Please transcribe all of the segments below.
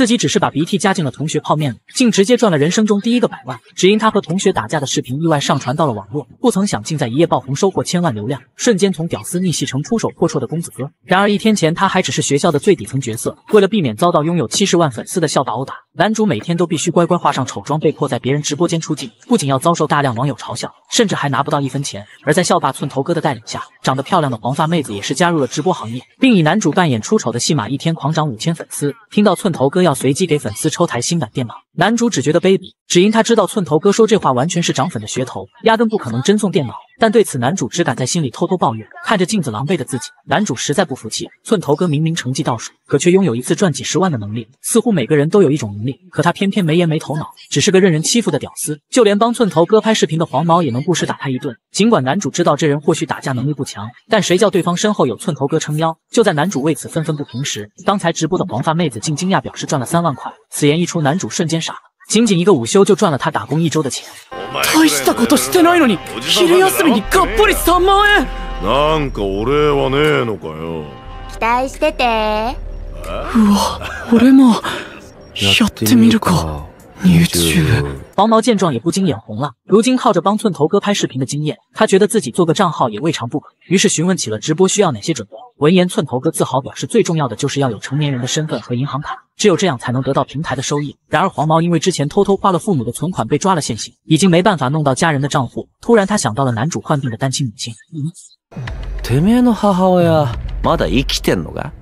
自己只是把鼻涕加进了同学泡面里，竟直接赚了人生中第1个100万。只因他和同学打架的视频意外上传到了网络，不曾想竟在一夜爆红，收获1000万流量，瞬间从屌丝逆袭成出手阔绰的公子哥。然而1天前他还只是学校的最底层角色，为了避免遭到拥有70万粉丝的校霸殴打，男主每天都必须乖乖化上丑妆，被迫在别人直播间出镜，不仅要遭受大量网友嘲笑，甚至还拿不到1分钱。而在校霸寸头哥的带领下，长得漂亮的黄发妹子也是加入了直播行业，并以男主扮演出丑的戏码，1天狂涨5000粉丝。听到寸头哥要随机给粉丝抽台新版电脑，男主只觉得卑鄙，只因他知道寸头哥说这话完全是涨粉的噱头，压根不可能真送电脑。但对此男主只敢在心里偷偷抱怨，看着镜子狼狈的自己，男主实在不服气。寸头哥明明成绩倒数，可却拥有一次赚几10万的能力，似乎每个人都有一种能力，可他偏偏没颜没头脑，只是个任人欺负的屌丝。就连帮寸头哥拍视频的黄毛也能不时打他一顿。尽管男主知道这人或许打架能力不强，但谁叫对方身后有寸头哥撑腰。就在男主为此愤愤不平时，刚才直播的黄发妹子竟惊讶表示赚了3万块。此言一出，男主瞬间傻了，仅仅1个午休就赚了他打工1周的钱。 大したことしてないのに昼休みにがっぽり3万円。 なんかお礼はねえのかよ。 期待してて。 うわ、俺もやってみるか。YouTube。 黄毛见状也不禁眼红了，如今靠着帮寸头哥拍视频的经验，他觉得自己做个账号也未尝不可，于是询问起了直播需要哪些准备。闻言，寸头哥自豪表示，最重要的就是要有成年人的身份和银行卡，只有这样才能得到平台的收益。然而黄毛因为之前偷偷花了父母的存款被抓了现行，已经没办法弄到家人的账户。突然他想到了男主患病的单亲母亲。 てめえの母親まだ生きてんのか？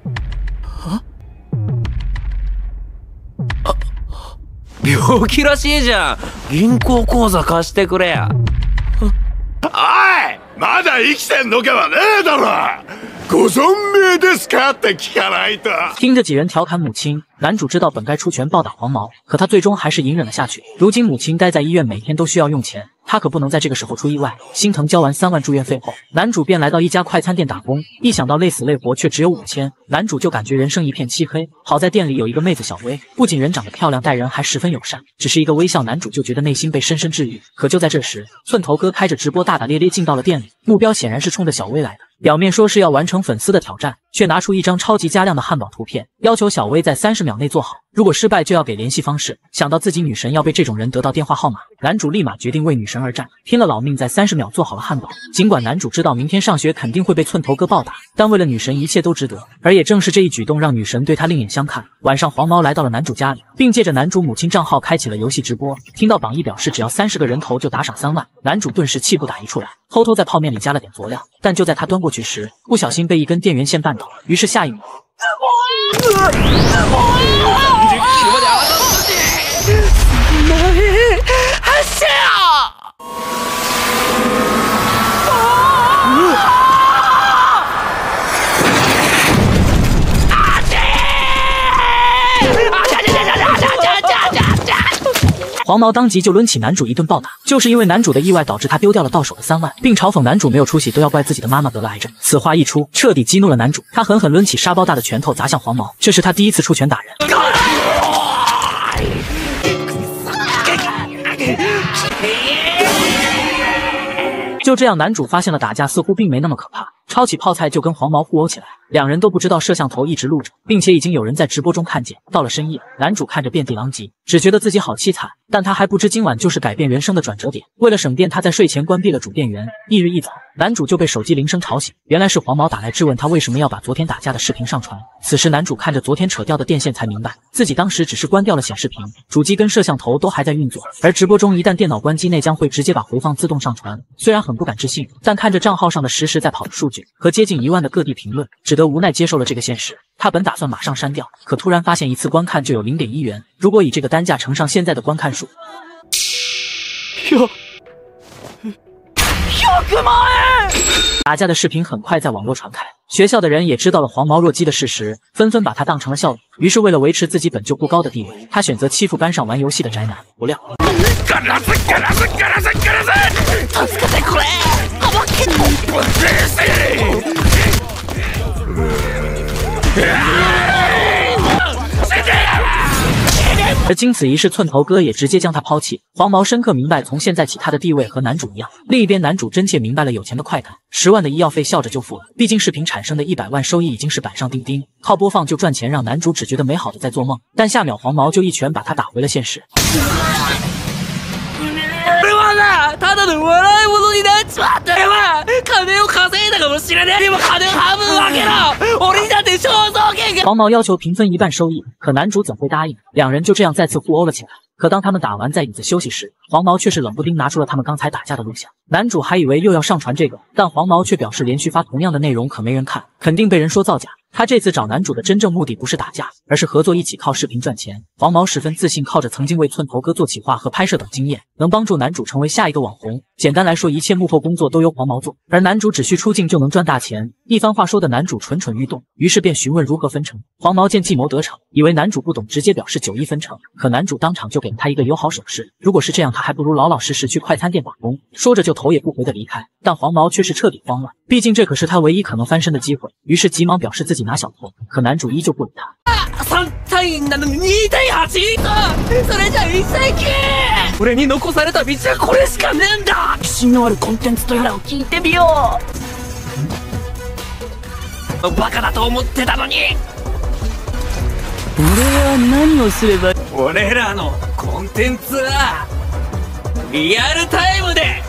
病気らしいじゃん。銀行口座貸してくれや。 おい、まだ生きてんのかはねえだろ。ご存命ですかって聞かないと。 听着几人调侃母亲，男主知道本该出拳暴打黄毛，可他最终还是隐忍了下去。如今母亲待在医院，每天都需要用钱，他可不能在这个时候出意外。心疼交完3万住院费后，男主便来到一家快餐店打工。一想到累死累活却只有5000，男主就感觉人生一片漆黑。好在店里有一个妹子小薇，不仅人长得漂亮，待人还十分友善，只是一个微笑，男主就觉得内心被深深治愈。可就在这时，寸头哥开着直播大大咧咧进到了店里，目标显然是冲着小薇来的。表面说是要完成粉丝的挑战，却拿出一张超级加量的汉堡图片，要求小薇在30秒内做好，如果失败就要给联系方式。想到自己女神要被这种人得到电话号码，男主立马决定为女神而战，拼了老命在30秒做好了汉堡。尽管男主知道明天上学肯定会被寸头哥暴打，但为了女神一切都值得。而也正是这一举动让女神对他另眼相看。晚上黄毛来到了男主家里，并借着男主母亲账号开启了游戏直播。听到榜一表示只要30个人头就打赏3万，男主顿时气不打一处来，偷偷在泡面里加了点佐料。但就在他端过去时，不小心被一根电源线绊倒，于是下一秒，黄毛当即就抡起男主一顿暴打，就是因为男主的意外导致他丢掉了到手的3万，并嘲讽男主没有出息都要怪自己的妈妈得了癌症。此话一出，彻底激怒了男主，他狠狠抡起沙包大的拳头砸向黄毛，这是他第一次出拳打人。就这样，男主发现了打架似乎并没那么可怕，抄起泡菜就跟黄毛互殴起来。两人都不知道摄像头一直录着，并且已经有人在直播中看见。到了深夜，男主看着遍地狼藉，只觉得自己好凄惨，但他还不知今晚就是改变人生的转折点。为了省电，他在睡前关闭了主电源。翌日一早，男主就被手机铃声吵醒，原来是黄毛打来质问他为什么要把昨天打架的视频上传。此时男主看着昨天扯掉的电线才明白，自己当时只是关掉了显示屏，主机跟摄像头都还在运作，而直播中一旦电脑关机，内将会直接把回放自动上传。虽然很不敢置信，但看着账号上的实时在跑的数据和接近1万的各地评论，只得无奈接受了这个现实。他本打算马上删掉，可突然发现一次观看就有 0.1元，如果以这个单价乘上现在的观看数，100万円！打架的视频很快在网络传开，学校的人也知道了黄毛弱鸡的事实，纷纷把他当成了笑柄。于是为了维持自己本就不高的地位，他选择欺负班上玩游戏的宅男。不料， 而经此一事，寸头哥也直接将他抛弃。黄毛深刻明白，从现在起他的地位和男主一样。另一边，男主真切明白了有钱的快感，10万的医药费笑着就付了。毕竟视频产生的100万收益已经是摆上钉钉，靠播放就赚钱，让男主只觉得美好的在做梦。但下秒黄毛就一拳把他打回了现实。 俺はな、ただの笑い物になっちまったよな。金を稼いだかもしれねえ。でも金を半分分けろ。俺にだって肖像権が。 黄毛要求平分1半收益，可男主怎会答应？两人就这样再次互殴了起来。可当他们打完在椅子休息时，黄毛却是冷不丁拿出了他们刚才打架的录像。男主还以为又要上传这个，但黄毛却表示连续发同样的内容可没人看，肯定被人说造假。他这次找男主的真正目的不是打架，而是合作一起靠视频赚钱。黄毛十分自信，靠着曾经为寸头哥做企划和拍摄等经验，能帮助男主成为下一个网红。简单来说，一切幕后工作都由黄毛做，而男主只需出镜就能赚大钱。一番话说的男主蠢蠢欲动，于是便询问如何分成。黄毛见计谋得逞，以为男主不懂，直接表示91分成。可男主当场就给了他一个友好手势，如果是这样，他还不如老老实实去快餐店打工。说着就头也不回的离开。但黄毛却是彻底慌了，毕竟这可是他唯一可能翻身的机会，于是急忙表示自己拿小头。可男主依旧不理他。 3対1なのに2対8？それじゃ一切き俺に残された道はこれしかねえんだ。 自信のあるコンテンツとやらを聞いてみよう。バカだと思ってたのに。 俺は何をすれば。 俺らのコンテンツはリアルタイムで。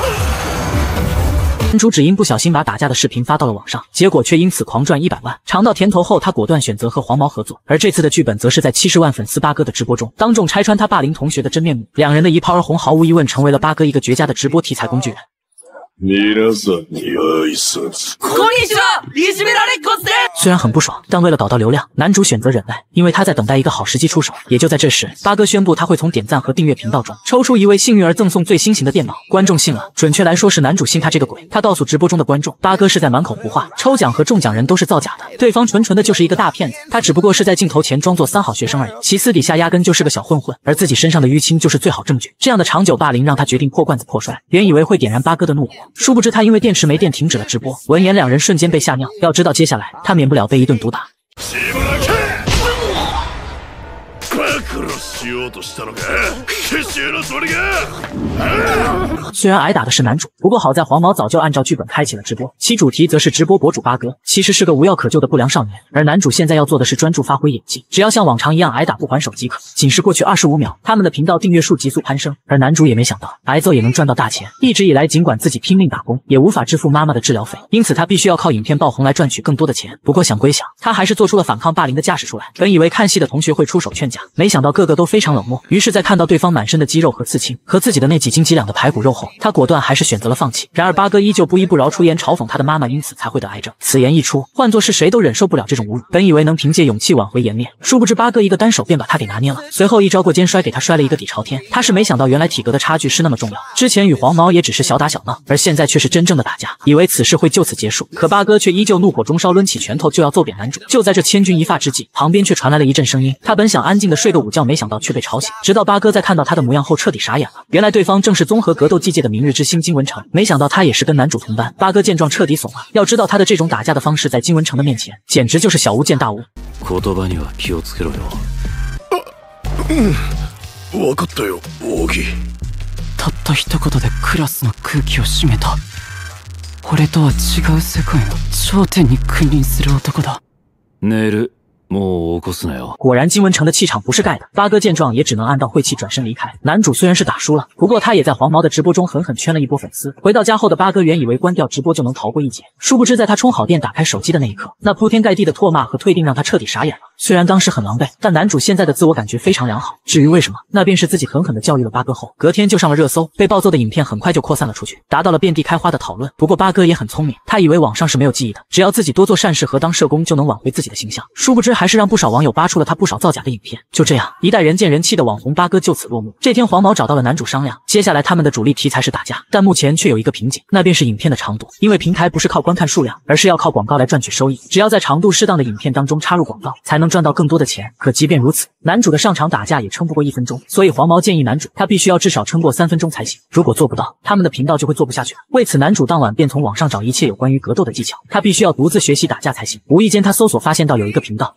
男主只因不小心把打架的视频发到了网上，结果却因此狂赚100万。尝到甜头后，他果断选择和黄毛合作。而这次的剧本则是在70万粉丝八哥的直播中，当众拆穿他霸凌同学的真面目。两人的一炮而红，毫无疑问成为了八哥一个绝佳的直播题材工具人。 皆さんに挨拶。 こんにちは、いじめられっ子です。 虽然很不爽，但为了导到流量，男主选择忍耐，因为他在等待一个好时机出手。也就在这时，八哥宣布他会从点赞和订阅频道中抽出一位幸运儿赠送最新型的电脑。观众信了，准确来说是男主信他这个鬼。他告诉直播中的观众，八哥是在满口胡话，抽奖和中奖人都是造假的，对方纯纯的就是一个大骗子。他只不过是在镜头前装作3好学生而已，其私底下压根就是个小混混，而自己身上的淤青就是最好证据。这样的长久霸凌让他决定破罐子破摔，原以为会点燃八哥的怒火，殊不知他因为电池没电停止了直播。闻言，两人瞬间被吓尿。要知道接下来他免不了被一顿毒打。虽然挨打的是男主，不过好在黄毛早就按照剧本开启了直播，其主题则是直播博主八哥其实是个无药可救的不良少年，而男主现在要做的是专注发挥演技，只要像往常一样挨打不还手即可。仅是过去25秒，他们的频道订阅数急速攀升，而男主也没想到挨揍也能赚到大钱。一直以来，尽管自己拼命打工，也无法支付妈妈的治疗费，因此他必须要靠影片爆红来赚取更多的钱。不过想归想，他还是做出了反抗霸凌的架势出来。本以为看戏的同学会出手劝架，没想到个个都非常冷漠。于是，在看到对方满身的肌肉和刺青，和自己的那几斤几两的排骨肉后，他果断还是选择了放弃。然而八哥依旧不依不饶，出言嘲讽他的妈妈因此才会得癌症。此言一出，换作是谁都忍受不了这种侮辱。本以为能凭借勇气挽回颜面，殊不知八哥一个单手便把他给拿捏了，随后一招过肩摔给他摔了一个底朝天。他是没想到原来体格的差距是那么重要，之前与黄毛也只是小打小闹，而现在却是真正的打架，以为此事会就此结束。可八哥却依旧怒火中烧，抡起拳头就要揍扁男主。就在这千钧一发之际，旁边却传来了一阵声音。他本想安静的睡个午觉，没想到却被吵醒。直到八哥在看到他的模样后彻底傻眼了，原来对方正是综合格斗技界的明日之星金文成。没想到他也是跟男主同班。八哥见状彻底怂了，要知道他的这种打架的方式在金文成的面前简直就是小巫见大巫。 言葉には気をつけろよ。分かったよ、奥義。 たった一言でクラスの空気を締めた。俺とは違う世界の頂点に君臨する男だ。 寝る。もう起こすなよ。 果然金文成的气场不是盖的，八哥见状也只能按道晦气转身离开。男主虽然是打输了，不过他也在黄毛的直播中狠狠圈了一波粉丝。回到家后的八哥原以为关掉直播就能逃过一劫，殊不知在他充好电打开手机的那一刻，那铺天盖地的唾骂和退订让他彻底傻眼了。虽然当时很狼狈，但男主现在的自我感觉非常良好。至于为什么，那便是自己狠狠地教育了八哥后，隔天就上了热搜，被暴揍的影片很快就扩散了出去，达到了遍地开花的讨论。不过八哥也很聪明，他以为网上是没有记忆的，只要自己多做善事和当社工就能挽回自己的形象，殊不知还是让不少网友扒出了他不少造假的影片。就这样，一代人见人气的网红八哥就此落幕。这天黄毛找到了男主商量，接下来他们的主力题材是打架，但目前却有一个瓶颈，那便是影片的长度。因为平台不是靠观看数量，而是要靠广告来赚取收益，只要在长度适当的影片当中插入广告，才能赚到更多的钱。可即便如此，男主的上场打架也撑不过1分钟，所以黄毛建议男主他必须要至少撑过3分钟才行，如果做不到，他们的频道就会做不下去了。为此，男主当晚便从网上找一切有关于格斗的技巧，他必须要独自学习打架才行。无意间他搜索发现到有一个频道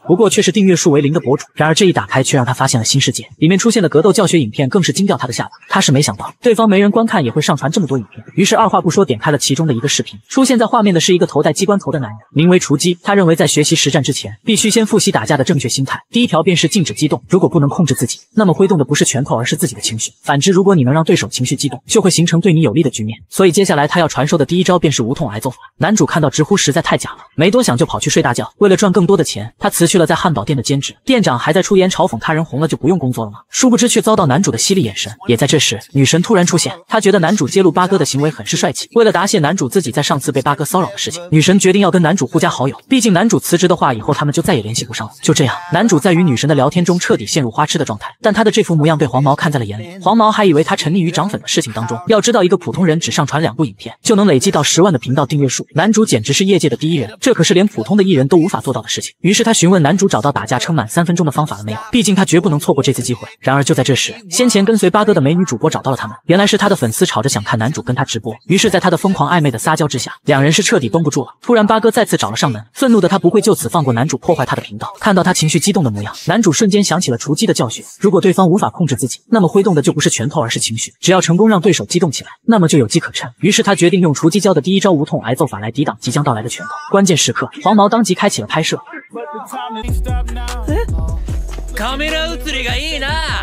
不过却是订阅数为0的博主。然而这一打开却让他发现了新世界，里面出现的格斗教学影片更是惊掉他的下巴。他是没想到对方没人观看也会上传这么多影片，于是二话不说点开了其中的一个视频。出现在画面的是一个头戴机关头的男人，名为雏鸡。他认为在学习实战之前，必须先复习打架的正确心态。第一条便是禁止激动，如果不能控制自己，那么挥动的不是拳头而是自己的情绪。反之，如果你能让对手情绪激动，就会形成对你有利的局面。所以接下来他要传授的第一招便是无痛挨揍法。男主看到直呼实在太假了，没多想就跑去睡大觉。为了赚更多的钱，他辞去了在汉堡店的兼职。店长还在出言嘲讽他人红了就不用工作了吗？殊不知却遭到男主的犀利眼神。也在这时，女神突然出现，她觉得男主揭露八哥的行为很是帅气。为了答谢男主自己在上次被八哥骚扰的事情，女神决定要跟男主互加好友。毕竟男主辞职的话，以后他们就再也联系不上了。就这样，男主在与女神的聊天中彻底陷入花痴的状态。但他的这副模样被黄毛看在了眼里，黄毛还以为他沉溺于涨粉的事情当中。要知道，一个普通人只上传2部影片，就能累积到10万的频道订阅数。男主简直是业界的第一人，这可是连普通的艺人都无法做到的事情。于是他询问男主找到打架撑满3分钟的方法了没有，毕竟他绝不能错过这次机会。然而就在这时，先前跟随八哥的美女主播找到了他们，原来是他的粉丝吵着想看男主跟他直播。于是在他的疯狂暧昧的撒娇之下，两人是彻底绷不住了。突然八哥再次找了上门，愤怒的他不会就此放过男主破坏他的频道。看到他情绪激动的模样，男主瞬间想起了雏鸡的教训，如果对方无法控制自己，那么挥动的就不是拳头而是情绪，只要成功让对手激动起来，那么就有机可乘。于是他决定用雏鸡教的第一招无痛挨揍法来抵挡即将到来的拳头。关键时刻，黄毛当即开启了拍摄。 カメラ映りがいいな。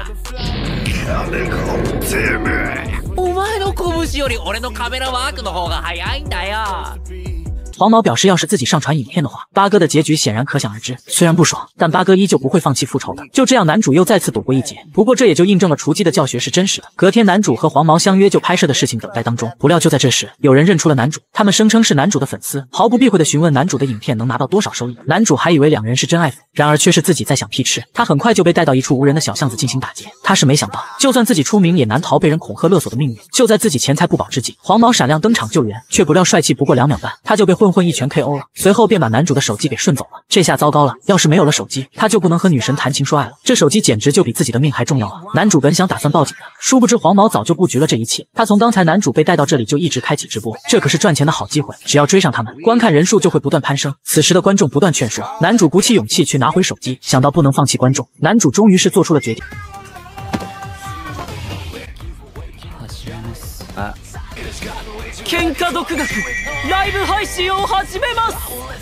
お前の拳より俺のカメラワークの方が早いんだよ。 黄毛表示，要是自己上传影片的话，八哥的结局显然可想而知。虽然不爽，但八哥依旧不会放弃复仇的。就这样，男主又再次躲过一劫。不过这也就印证了雏鸡的教学是真实的。隔天，男主和黄毛相约就拍摄的事情等待当中。不料就在这时，有人认出了男主，他们声称是男主的粉丝，毫不避讳地询问男主的影片能拿到多少收益。男主还以为两人是真爱粉，然而却是自己在想屁吃。他很快就被带到一处无人的小巷子进行打劫。他是没想到，就算自己出名，也难逃被人恐吓勒索的命运。就在自己钱财不保之际，黄毛闪亮登场救援，却不料帅气不过2秒半，他就被混混一拳 KO 了。随后便把男主的手机给顺走了。这下糟糕了，要是没有了手机，他就不能和女神谈情说爱了。这手机简直就比自己的命还重要啊！男主本想打算报警的，殊不知黄毛早就布局了这一切。他从刚才男主被带到这里就一直开启直播，这可是赚钱的好机会，只要追上他们，观看人数就会不断攀升。此时的观众不断劝说，男主鼓起勇气去拿回手机，想到不能放弃观众，男主终于是做出了决定。 喧嘩独学ライブ配信を始めます。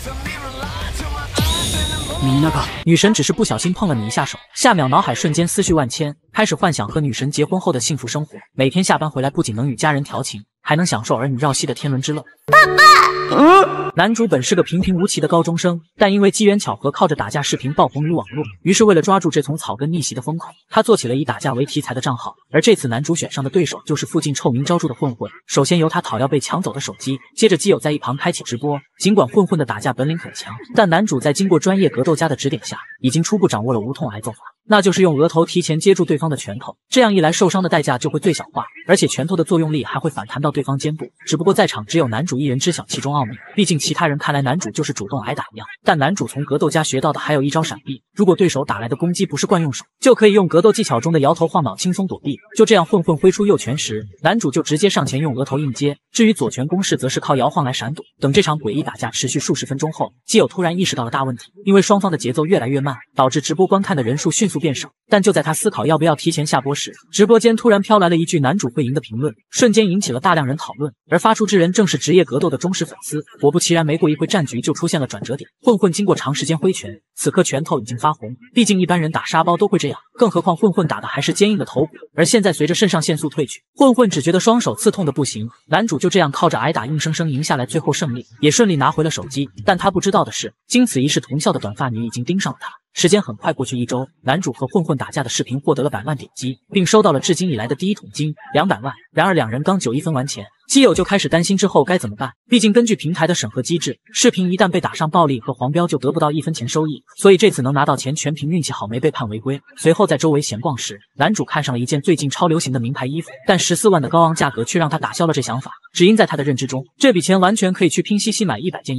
女神只是不小心碰了你一下手，下秒脑海瞬间思绪万千，开始幻想和女神结婚后的幸福生活。每天下班回来，不仅能与家人调情，还能享受儿女绕膝的天伦之乐。男主本是个平平无奇的高中生，但因为机缘巧合靠着打架视频爆红于网络，于是为了抓住这从草根逆袭的风口，他做起了以打架为题材的账号。而这次男主选上的对手就是附近臭名昭著的混混。首先由他讨要被抢走的手机，接着基友在一旁开启直播。尽管混混的打架本领很强，但男主在经过专业格斗家的指点下，已经初步掌握了无痛挨揍法。那就是用额头提前接住对方的拳头，这样一来受伤的代价就会最小化，而且拳头的作用力还会反弹到对方肩部。只不过在场只有男主一人知晓其中奥秘，毕竟其他人看来男主就是主动挨打一样。但男主从格斗家学到的还有一招闪避，如果对手打来的攻击不是惯用手，就可以用格斗技巧中的摇头晃脑轻松躲避。就这样，混混挥出右拳时，男主就直接上前用额头应接，至于左拳攻势则是靠摇晃来闪躲。等这场诡异打架持续数十分钟后，基友突然意识到了大问题，因为双方的节奏越来越慢，导致直播观看的人数迅速变少。但就在他思考要不要提前下播时，直播间突然飘来了一句男主会赢的评论，瞬间引起了大量人讨论。而发出之人正是职业格斗的忠实粉丝。果不其然，没过一会战局就出现了转折点。混混经过长时间挥拳，此刻拳头已经发红，毕竟一般人打沙包都会这样，更何况混混打的还是坚硬的头骨。而现在随着肾上腺素褪去，混混只觉得双手刺痛的不行。男主就这样靠着挨打硬生生赢下来最后胜利，也顺利拿回了手机。但他不知道的是，经此一事同校的短发女已经盯上了他。时间很快过去1周，男主和混混打架的视频获得了100万点击，并收到了至今以来的第一桶金200万。然而两人刚91分完钱，基友就开始担心之后该怎么办。毕竟根据平台的审核机制，视频一旦被打上暴力和黄标就得不到1分钱收益，所以这次能拿到钱全凭运气好，没被判违规。随后在周围闲逛时，男主看上了一件最近超流行的名牌衣服，但14万的高昂价格却让他打消了这想法。只因在他的认知中，这笔钱完全可以去拼夕夕买100件衣服。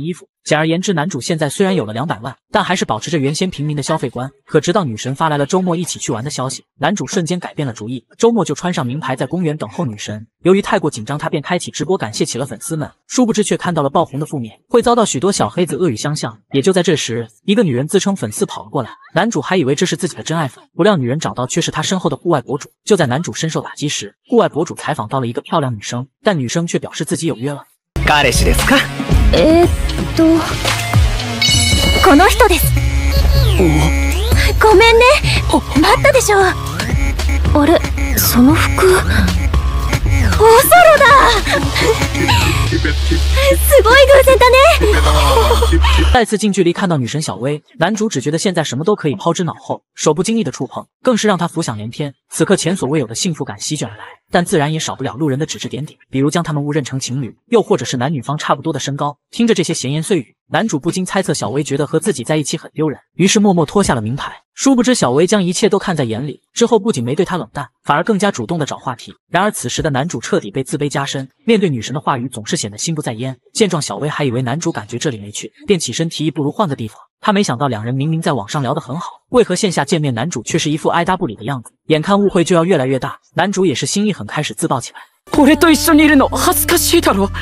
简而言之，男主现在虽然有了200万，但还是保持着原先平民的消费观。可直到女神发来了周末一起去玩的消息，男主瞬间改变了主意，周末就穿上名牌在公园等候女神。由于太过紧张，他便开启直播感谢起了粉丝们，殊不知却看到了爆红的负面，会遭到许多小黑子恶语相向。也就在这时，一个女人自称粉丝跑了过来，男主还以为这是自己的真爱粉，不料女人找到却是他身后的户外博主。就在男主深受打击时，户外博主采访到了一个漂亮女生，但女生却表示自己有约了。 彼氏ですか？ この人です。ごめんね。あったでしょ。あれ、その服。おソロだ。すごい偶然だね。 再次近距离看到女神小薇，男主只觉得现在什么都可以抛之脑后，手不经意的触碰，更是让他浮想联翩。此刻前所未有的幸福感席卷而来，但自然也少不了路人的指指点点，比如将他们误认成情侣，又或者是男女方差不多的身高。听着这些闲言碎语，男主不禁猜测小薇觉得和自己在一起很丢人，于是默默脱下了名牌。殊不知小薇将一切都看在眼里，之后不仅没对他冷淡，反而更加主动的找话题。然而此时的男主彻底被自卑加深，面对女神的话语总是显得心不在焉。见状，小薇还以为男主感觉这里没趣，便起身提议不如换个地方。他没想到两人明明在网上聊得很好，为何线下见面男主却是一副爱答不理的样子？眼看误会就要越来越大，男主也是心一狠，开始自爆起来。 俺と一緒にいるの恥ずかしいだろ。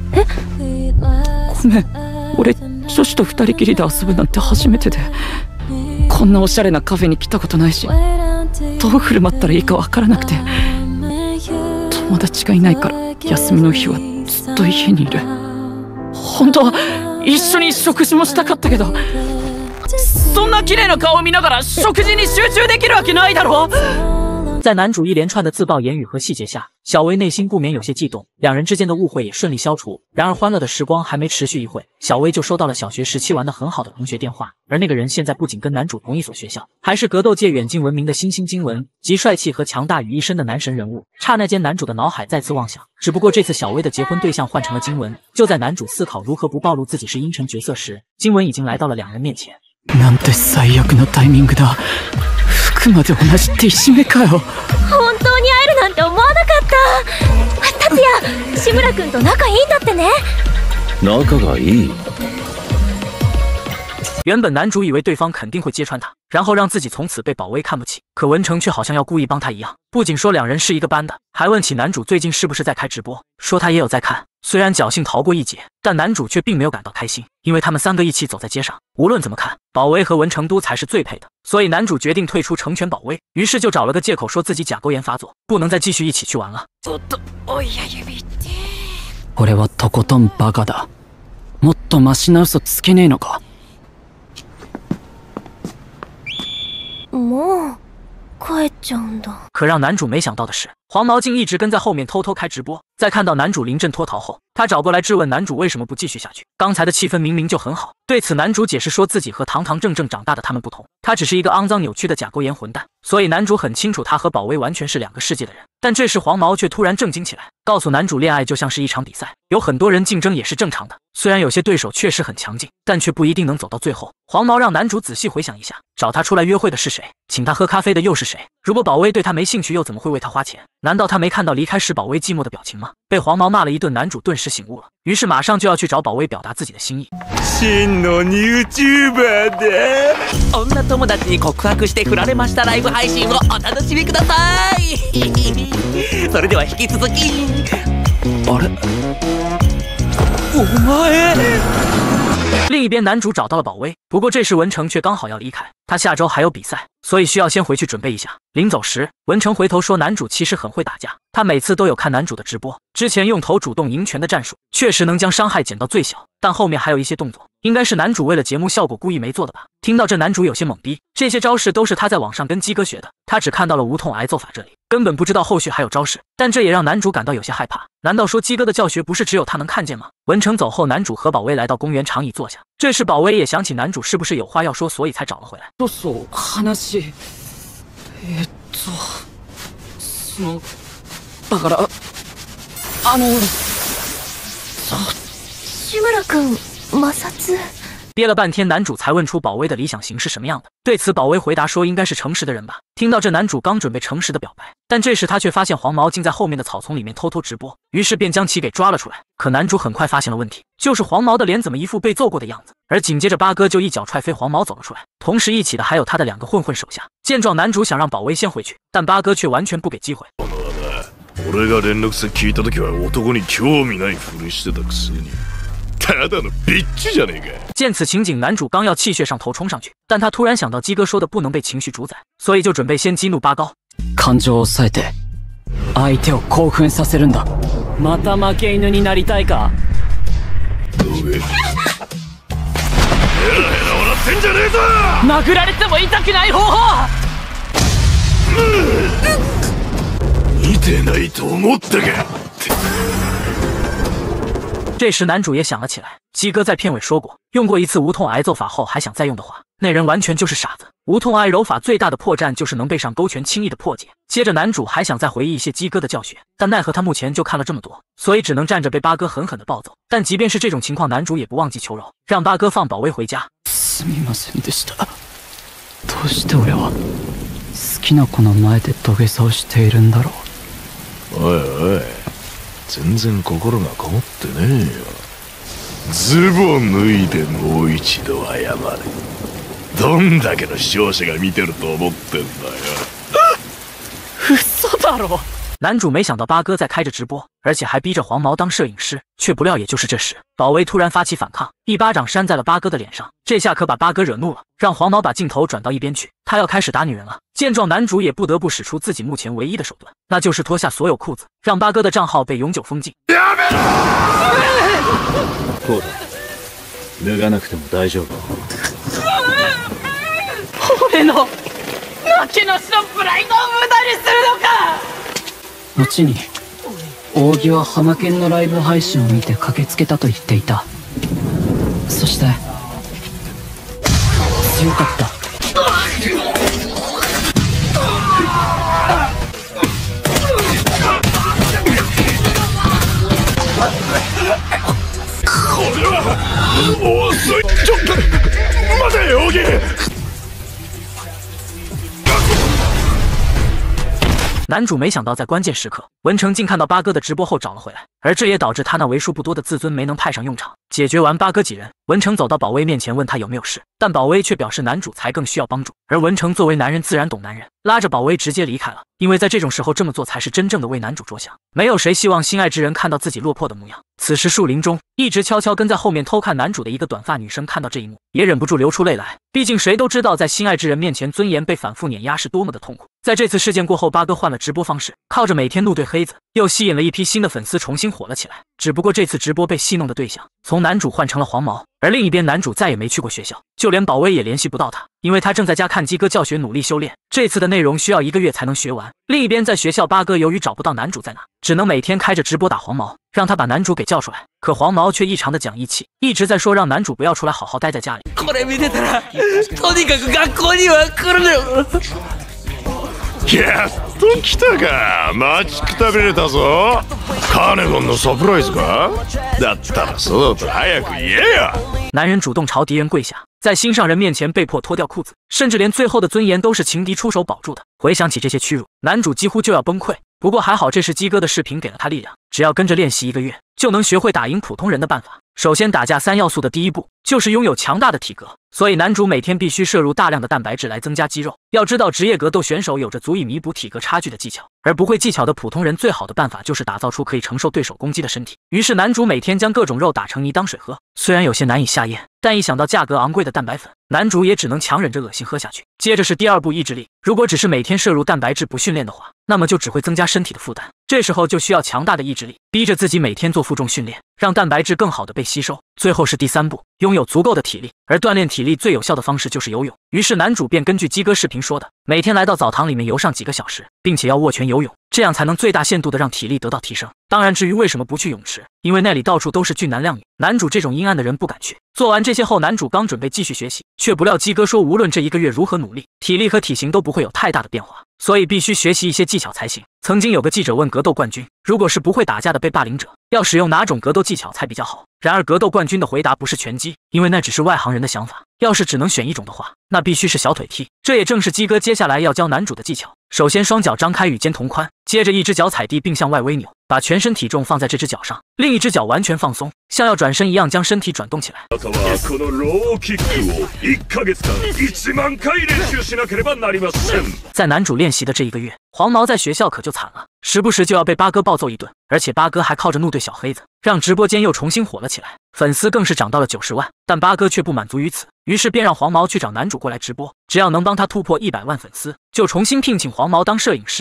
ごめん、俺女子と二人きりで遊ぶなんて初めてで、こんなおしゃれなカフェに来たことないし、どう振る舞ったらいいかわからなくて、友達がいないから休みの日はずっと家にいる。本当は一緒に食事もしたかったけど、そんな綺麗な顔を見ながら食事に集中できるわけないだろ。 在男主一连串的自爆言语和细节下，小薇内心不免有些悸动，两人之间的误会也顺利消除。然而欢乐的时光还没持续一会，小薇就收到了小学时期玩得很好的同学电话，而那个人现在不仅跟男主同一所学校，还是格斗界远近闻名的新星金文，集帅气和强大于一身的男神人物。刹那间，男主的脑海再次妄想，只不过这次小薇的结婚对象换成了金文。就在男主思考如何不暴露自己是阴沉角色时，金文已经来到了两人面前。 なんて最悪のタイミングだ。服まで同じっていじめかよ。 本当に会えるなんて思わなかった。達也、志村君と仲いいんだってね。 仲がいい。 原本男主以为对方肯定会揭穿他，然后让自己从此被宝薇看不起，可文成却好像要故意帮他一样，不仅说两人是一个班的，还问起男主最近是不是在开直播，说他也有在看。虽然侥幸逃过一劫，但男主却并没有感到开心，因为他们三个一起走在街上，无论怎么看，宝薇和文成都才是最配的。所以男主决定退出成全宝薇，于是就找了个借口说自己甲沟炎发作，不能再继续一起去玩了。 俺はとことんバカだ。もっとマシな嘘つけねえのか。 もう帰っちゃうんだ。 可让男主没想到的是，黄毛竟一直跟在后面偷偷开直播。在看到男主临阵脱逃后，他找过来质问男主为什么不继续下去。刚才的气氛明明就很好。对此，男主解释说自己和堂堂正正长大的他们不同，他只是一个肮脏扭曲的甲沟炎混蛋。所以男主很清楚他和宝薇完全是两个世界的人。但这时黄毛却突然正经起来，告诉男主恋爱就像是一场比赛，有很多人竞争也是正常的。虽然有些对手确实很强劲，但却不一定能走到最后。黄毛让男主仔细回想一下，找他出来约会的是谁？请他喝咖啡的又是谁？如果宝薇对他没兴趣，又怎么会为他花钱？难道他没看到离开时宝薇寂寞的表情吗？被黄毛骂了一顿，男主顿时醒悟了，于是马上就要去找宝薇表达自己的心意。 真の YouTuber で女友達に告白して振られましたライブ配信をお楽しみください。それでは引き続き。 あれ？ お前。 另一边，男主找到了宝薇，不过这时文成却刚好要离开，他下周还有比赛，所以需要先回去准备一下。临走时，文成回头说男主其实很会打架，他每次都有看男主的直播，之前用头主动赢拳的战术确实能将伤害减到最小，但后面还有一些动作，应该是男主为了节目效果故意没做的吧。听到这，男主有些懵逼，这些招式都是他在网上跟鸡哥学的，他只看到了无痛挨揍法这里，根本不知道后续还有招式，但这也让男主感到有些害怕。难道说鸡哥的教学不是只有他能看见吗？文成走后，男主和宝薇来到公园长椅坐下，这时宝薇也想起男主是不是有话要说，所以才找了回来。 そう話、そのだから志村君、摩擦。 憋了半天，男主才问出宝威的理想型是什么样的。对此，宝威回答说应该是诚实的人吧。听到这，男主刚准备诚实的表白，但这时他却发现黄毛竟在后面的草丛里面偷偷直播，于是便将其给抓了出来。可男主很快发现了问题，就是黄毛的脸怎么一副被揍过的样子。而紧接着八哥就一脚踹飞黄毛走了出来，同时一起的还有他的2个混混手下。见状，男主想让宝威先回去，但八哥却完全不给机会。 俺が連絡先聞いた時は男に興味ないふりしてたくせに。ただのビッチじゃねえか。 见此情景，男主刚要气血上头冲上去，但他突然想到鸡哥说的不能被情绪主宰，所以就准备先激怒八高。 感情を抑えて相手を興奮させるんだ。また負け犬になりたいか。 どげ。ヘラヘラ笑ってんじゃねえぞ。 殴られても痛くない方法。 見てないと思ったか。 这时男主也想了起来，鸡哥在片尾说过，用过一次无痛挨揍法后还想再用的话，那人完全就是傻子。无痛挨揉法最大的破绽就是能被上勾拳轻易的破解。接着男主还想再回忆一些鸡哥的教学，但奈何他目前就看了这么多，所以只能站着被八哥狠狠的暴揍。但即便是这种情况，男主也不忘记求饶，让八哥放宝威回家。 すみませんでした。どうして俺は好きな子の前で土下座をしているんだろう。 おいおい、全然心がこもってねえよ。ズボン脱いでもう一度謝れ。どんだけの視聴者が見てると思ってんだよ。 嘘だろ。 男主没想到八哥在开着直播，而且还逼着黄毛当摄影师，却不料也就是这时，宝威突然发起反抗，一巴掌扇在了八哥的脸上。这下可把八哥惹怒了，让黄毛把镜头转到一边去，他要开始打女人了。见状，男主也不得不使出自己目前唯一的手段，那就是脱下所有裤子，让八哥的账号被永久封禁。 こうだ。脱がなくても大丈夫。 俺の負けなしのプライドを無駄にするのか。後に扇は浜県のライブ配信を見て駆けつけたと言っていた。そして強かった。 これは遅い。ちょっと待てよ、扇。 男主没想到在关键时刻，文成竟看到八哥的直播后找了回来，而这也导致他那为数不多的自尊没能派上用场。解决完八哥几人，文成走到宝威面前问他有没有事，但宝威却表示男主才更需要帮助，而文成作为男人自然懂男人，拉着宝威直接离开了。因为在这种时候这么做才是真正的为男主着想，没有谁希望心爱之人看到自己落魄的模样。此时树林中，一直悄悄跟在后面偷看男主的一个短发女生看到这一幕，也忍不住流出泪来。毕竟谁都知道在心爱之人面前尊严被反复碾压是多么的痛苦。在这次事件过后，八哥换了直播方式，靠着每天怒对黑子，又吸引了一批新的粉丝，重新火了起来。只不过这次直播被戏弄的对象从男主换成了黄毛，而另一边男主再也没去过学校，就连宝威也联系不到他，因为他正在家看鸡哥教学努力修炼，这次的内容需要1个月才能学完。另一边在学校，八哥由于找不到男主在哪，只能每天开着直播打黄毛，让他把男主给叫出来。可黄毛却异常的讲义气，一直在说让男主不要出来，好好待在家里。 これ見てたらとにかく学校には来るのよ。 やっと来たか。待ちくたびれたぞ。カネゴンのサプライズか。だったらそうと早く言えよ。 男人主动朝敌人跪下，在心上人面前被迫脱掉裤子，甚至连最后的尊严都是情敌出手保住的。回想起这些屈辱，男主几乎就要崩溃。不过还好，这是鸡哥的视频给了他力量，只要跟着练习1个月，就能学会打赢普通人的办法。首先，打架3要素的第一步就是拥有强大的体格，所以男主每天必须摄入大量的蛋白质来增加肌肉。要知道，职业格斗选手有着足以弥补体格差距的技巧，而不会技巧的普通人最好的办法就是打造出可以承受对手攻击的身体。于是男主每天将各种肉打成泥当水喝，虽然有些难以下咽，但一想到价格昂贵的蛋白粉，男主也只能强忍着恶心喝下去。接着是第2步，意志力。如果只是每天摄入蛋白质不训练的话，那么就只会增加身体的负担，这时候就需要强大的意志力，逼着自己每天做负重训练，让蛋白质更好的被吸收。最后是第3步，拥有足够的体力，而锻炼体力最有效的方式就是游泳。于是男主便根据鸡哥视频说的，每天来到澡堂里面游上几个小时，并且要握拳游泳，这样才能最大限度的让体力得到提升。当然，至于为什么不去泳池，因为那里到处都是俊男靓女，男主这种阴暗的人不敢去。做完这些后，男主刚准备继续学习，却不料鸡哥说无论这1个月如何努力，体力和体型都不会有太大的变化，所以必须学习一些技巧才行。曾经有个记者问格斗冠军，如果是不会打架的被霸凌者，要使用哪种格斗技巧才比较好？ 然而格斗冠军的回答不是拳击，因为那只是外行人的想法。要是只能选一种的话，那必须是小腿踢。这也正是鸡哥接下来要教男主的技巧。首先双脚张开与肩同宽，接着一只脚踩地并向外微扭，把全身体重放在这只脚上，另一只脚完全放松，像要转身一样将身体转动起来。在男主练习的这1个月，黄毛在学校可就惨了，时不时就要被八哥暴揍一顿，而且八哥还靠着怒对小黑子，让直播间又重新火了起来，粉丝更是涨到了90万。但八哥却不满足于此，于是便让黄毛去找男主过来直播，只要能帮他突破100万粉丝，就重新聘请黄毛当摄影师。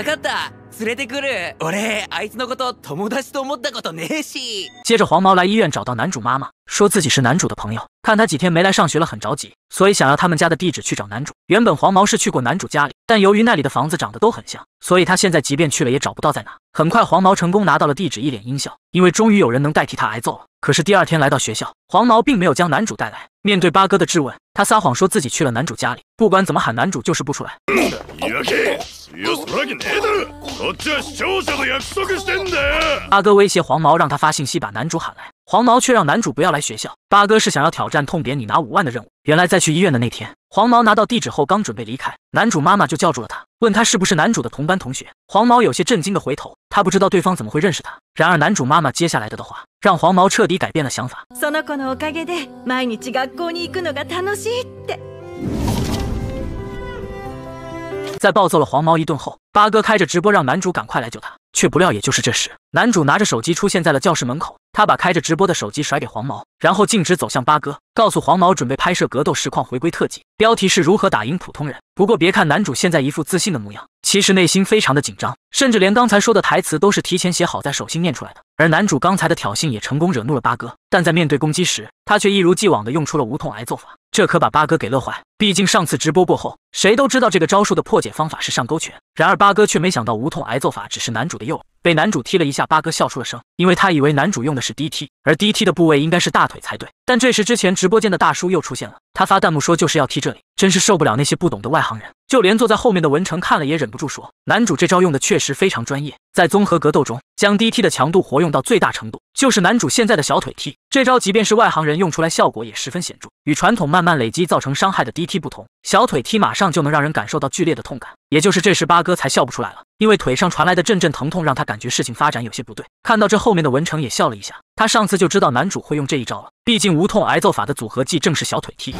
接着黄毛来医院找到男主妈妈，说自己是男主的朋友，看他几天没来上学了很着急，所以想要他们家的地址去找男主。原本黄毛是去过男主家里，但由于那里的房子长得都很像，所以他现在即便去了也找不到在哪。很快黄毛成功拿到了地址，一脸阴笑，因为终于有人能代替他挨揍了。可是第2天来到学校，黄毛并没有将男主带来。面对八哥的质问，他撒谎说自己去了男主家里，不管怎么喊男主就是不出来。八哥威胁黄毛让他发信息把男主喊来，黄毛却让男主不要来学校。八哥是想要挑战痛扁你拿5万的任务。原来在去医院的那天，黄毛拿到地址后刚准备离开，男主妈妈就叫住了他，问他是不是男主的同班同学。黄毛有些震惊的回头，他不知道对方怎么会认识他。然而男主妈妈接下来的话让黄毛彻底改变了想法。 その子のおかげで毎日学校に行くのが楽しいって。 在暴揍了黄毛一顿后，八哥开着直播让男主赶快来救他，却不料也就是这时，男主拿着手机出现在了教室门口。他把开着直播的手机甩给黄毛，然后径直走向八哥，告诉黄毛准备拍摄格斗实况回归特辑，标题是如何打赢普通人。不过别看男主现在一副自信的模样，其实内心非常的紧张，甚至连刚才说的台词都是提前写好在手心念出来的。而男主刚才的挑衅也成功惹怒了八哥，但在面对攻击时，他却一如既往的用出了无痛挨揍法，这可把八哥给乐坏。毕竟上次直播过后，谁都知道这个招数的破解方法是上勾拳，然而八哥却没想到无痛挨揍法只是男主的诱饵。被男主踢了一下，八哥笑出了声，因为他以为男主用的是DT，而DT的部位应该是大腿才对。但这时之前直播间的大叔又出现了，他发弹幕说就是要踢这里，真是受不了那些不懂的外行人。就连坐在后面的文成看了也忍不住说，男主这招用的确实非常专业，在综合格斗中将 DT 的强度活用到最大程度，就是男主现在的小腿踢。这招即便是外行人用出来效果也十分显著，与传统慢慢累积造成伤害的 DT 不同，小腿踢马上就能让人感受到剧烈的痛感。也就是这时八哥才笑不出来了，因为腿上传来的阵阵疼痛让他感觉事情发展有些不对。看到这后面的文成也笑了一下，他上次就知道男主会用这一招了，毕竟无痛挨揍法的组合技正是小腿踢。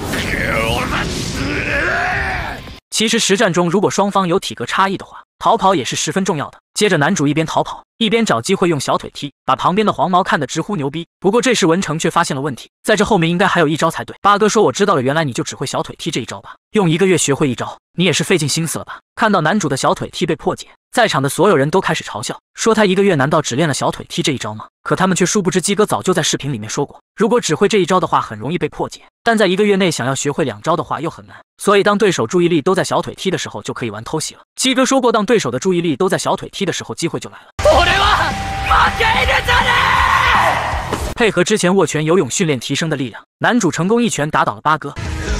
其实实战中如果双方有体格差异的话，逃跑也是十分重要的。接着男主一边逃跑一边找机会用小腿踢，把旁边的黄毛看得直呼牛逼。不过这时文成却发现了问题，在这后面应该还有一招才对。八哥说我知道了，原来你就只会小腿踢这一招吧，用1个月学会一招，你也是费尽心思了吧。看到男主的小腿踢被破解，在场的所有人都开始嘲笑，说他1个月难道只练了小腿踢这一招吗？可他们却殊不知鸡哥早就在视频里面说过，如果只会这一招的话很容易被破解，但在1个月内想要学会2招的话又很难，所以当对手注意力都在小腿踢的时候就可以玩偷袭了。鸡哥说过，当对手的注意力都在小腿踢的时候，机会就来了。配合之前握拳游泳训练提升的力量，男主成功一拳打倒了八哥。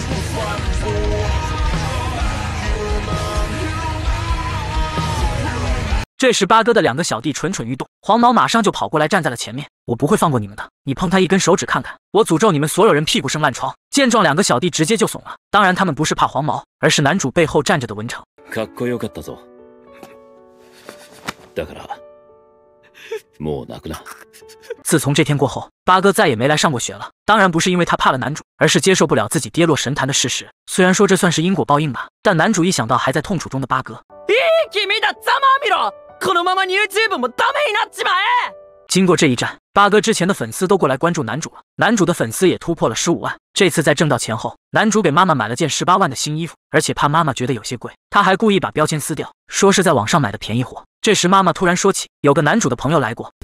这时八哥的2个小弟蠢蠢欲动，黄毛马上就跑过来站在了前面，我不会放过你们的，你碰他1根手指看看，我诅咒你们所有人屁股生烂疮。见状2个小弟直接就怂了，当然他们不是怕黄毛，而是男主背后站着的文成。 かっこよかったぞ。だからもう泣くな。 自从这天过后，八哥再也没来上过学了。当然不是因为他怕了男主，而是接受不了自己跌落神坛的事实。虽然说这算是因果报应吧，但男主一想到还在痛楚中的八哥， このまま YouTube もダメになっちまえ。 经过这一战，八哥之前的粉丝都过来关注男主了，男主的粉丝也突破了15万。这次在挣到钱后，男主给妈妈买了件18万的新衣服，而且怕妈妈觉得有些贵，他还故意把标签撕掉，说是在网上买的便宜货。这时妈妈突然说起有个男主的朋友来过，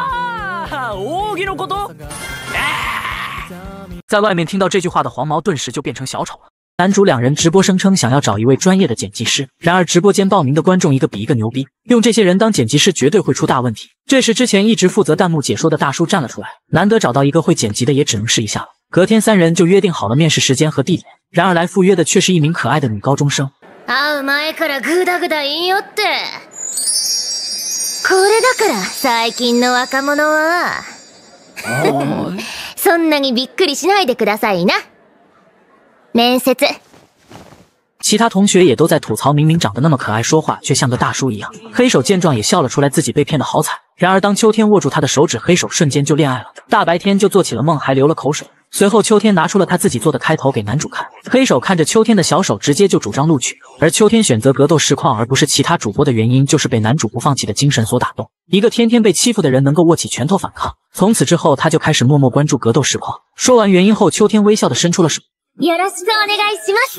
在外面听到这句话的黄毛顿时就变成小丑了。男主2人直播声称想要找一位专业的剪辑师，然而直播间报名的观众一个比一个牛逼，用这些人当剪辑师绝对会出大问题。这时之前一直负责弹幕解说的大叔站了出来，难得找到一个会剪辑的，也只能试一下了。隔天3人就约定好了面试时间和地点，然而来赴约的却是一名可爱的女高中生。 会う前からグダグダ言いよって。これだから最近の若者は。 そんなにびっくりしないでくださいな。面接。 其他同学也都在吐槽，明明长得那么可爱，说话却像个大叔一样。黑手见状也笑了出来，自己被骗得好惨。然而当秋天握住他的手指，黑手瞬间就恋爱了，大白天就做起了梦，还流了口水。随后秋天拿出了他自己做的开头给男主看，黑手看着秋天的小手，直接就主张录取。而秋天选择格斗实况而不是其他主播的原因，就是被男主不放弃的精神所打动。一个天天被欺负的人能够握起拳头反抗，从此之后他就开始默默关注格斗实况。说完原因后，秋天微笑的伸出了手。 よろしくお願いします。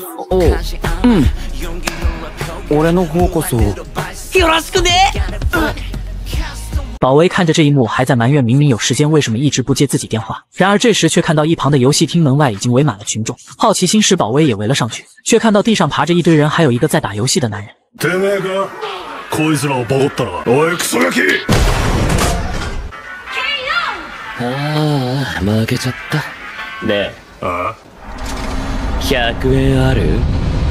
俺の方こそ。 よろしくね。 宝威看着这一幕，还在埋怨明明有时间，为什么一直不接自己电话。然而这时却看到一旁的游戏厅门外已经围满了群众，好奇心使宝威也围了上去，却看到地上爬着一堆人，还有一个在打游戏的男人。 てめえか、こいつらをボコったら、おいクソガキ！ ああ、負けちゃった。ねえ。ああ。100円ある？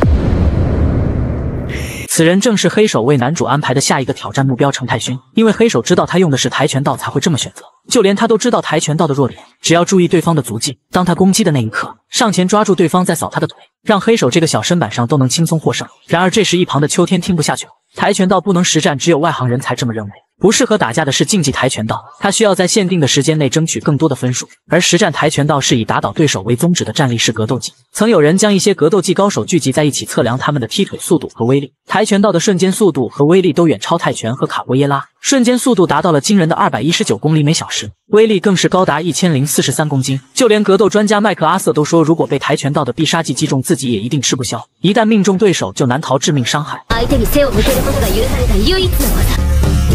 此人正是黑手为男主安排的下一个挑战目标程太勋，因为黑手知道他用的是跆拳道才会这么选择，就连他都知道跆拳道的弱点，只要注意对方的足迹，当他攻击的那一刻，上前抓住对方再扫他的腿，让黑手这个小身板上都能轻松获胜。然而这时一旁的秋天听不下去了，跆拳道不能实战，只有外行人才这么认为。不适合打架的是竞技跆拳道，他需要在限定的时间内争取更多的分数，而实战跆拳道是以打倒对手为宗旨的站立式格斗技。曾有人将一些格斗技高手聚集在一起，测量他们的踢腿速度和威力。跆拳道的瞬间速度和威力都远超泰拳和卡波耶拉，瞬间速度达到了惊人的219公里每小时，威力更是高达1043公斤。就连格斗专家麦克阿瑟都说，如果被跆拳道的必杀技击中，自己也一定吃不消，一旦命中对手就难逃致命伤害。 相手に背を向けることが許された唯一の技。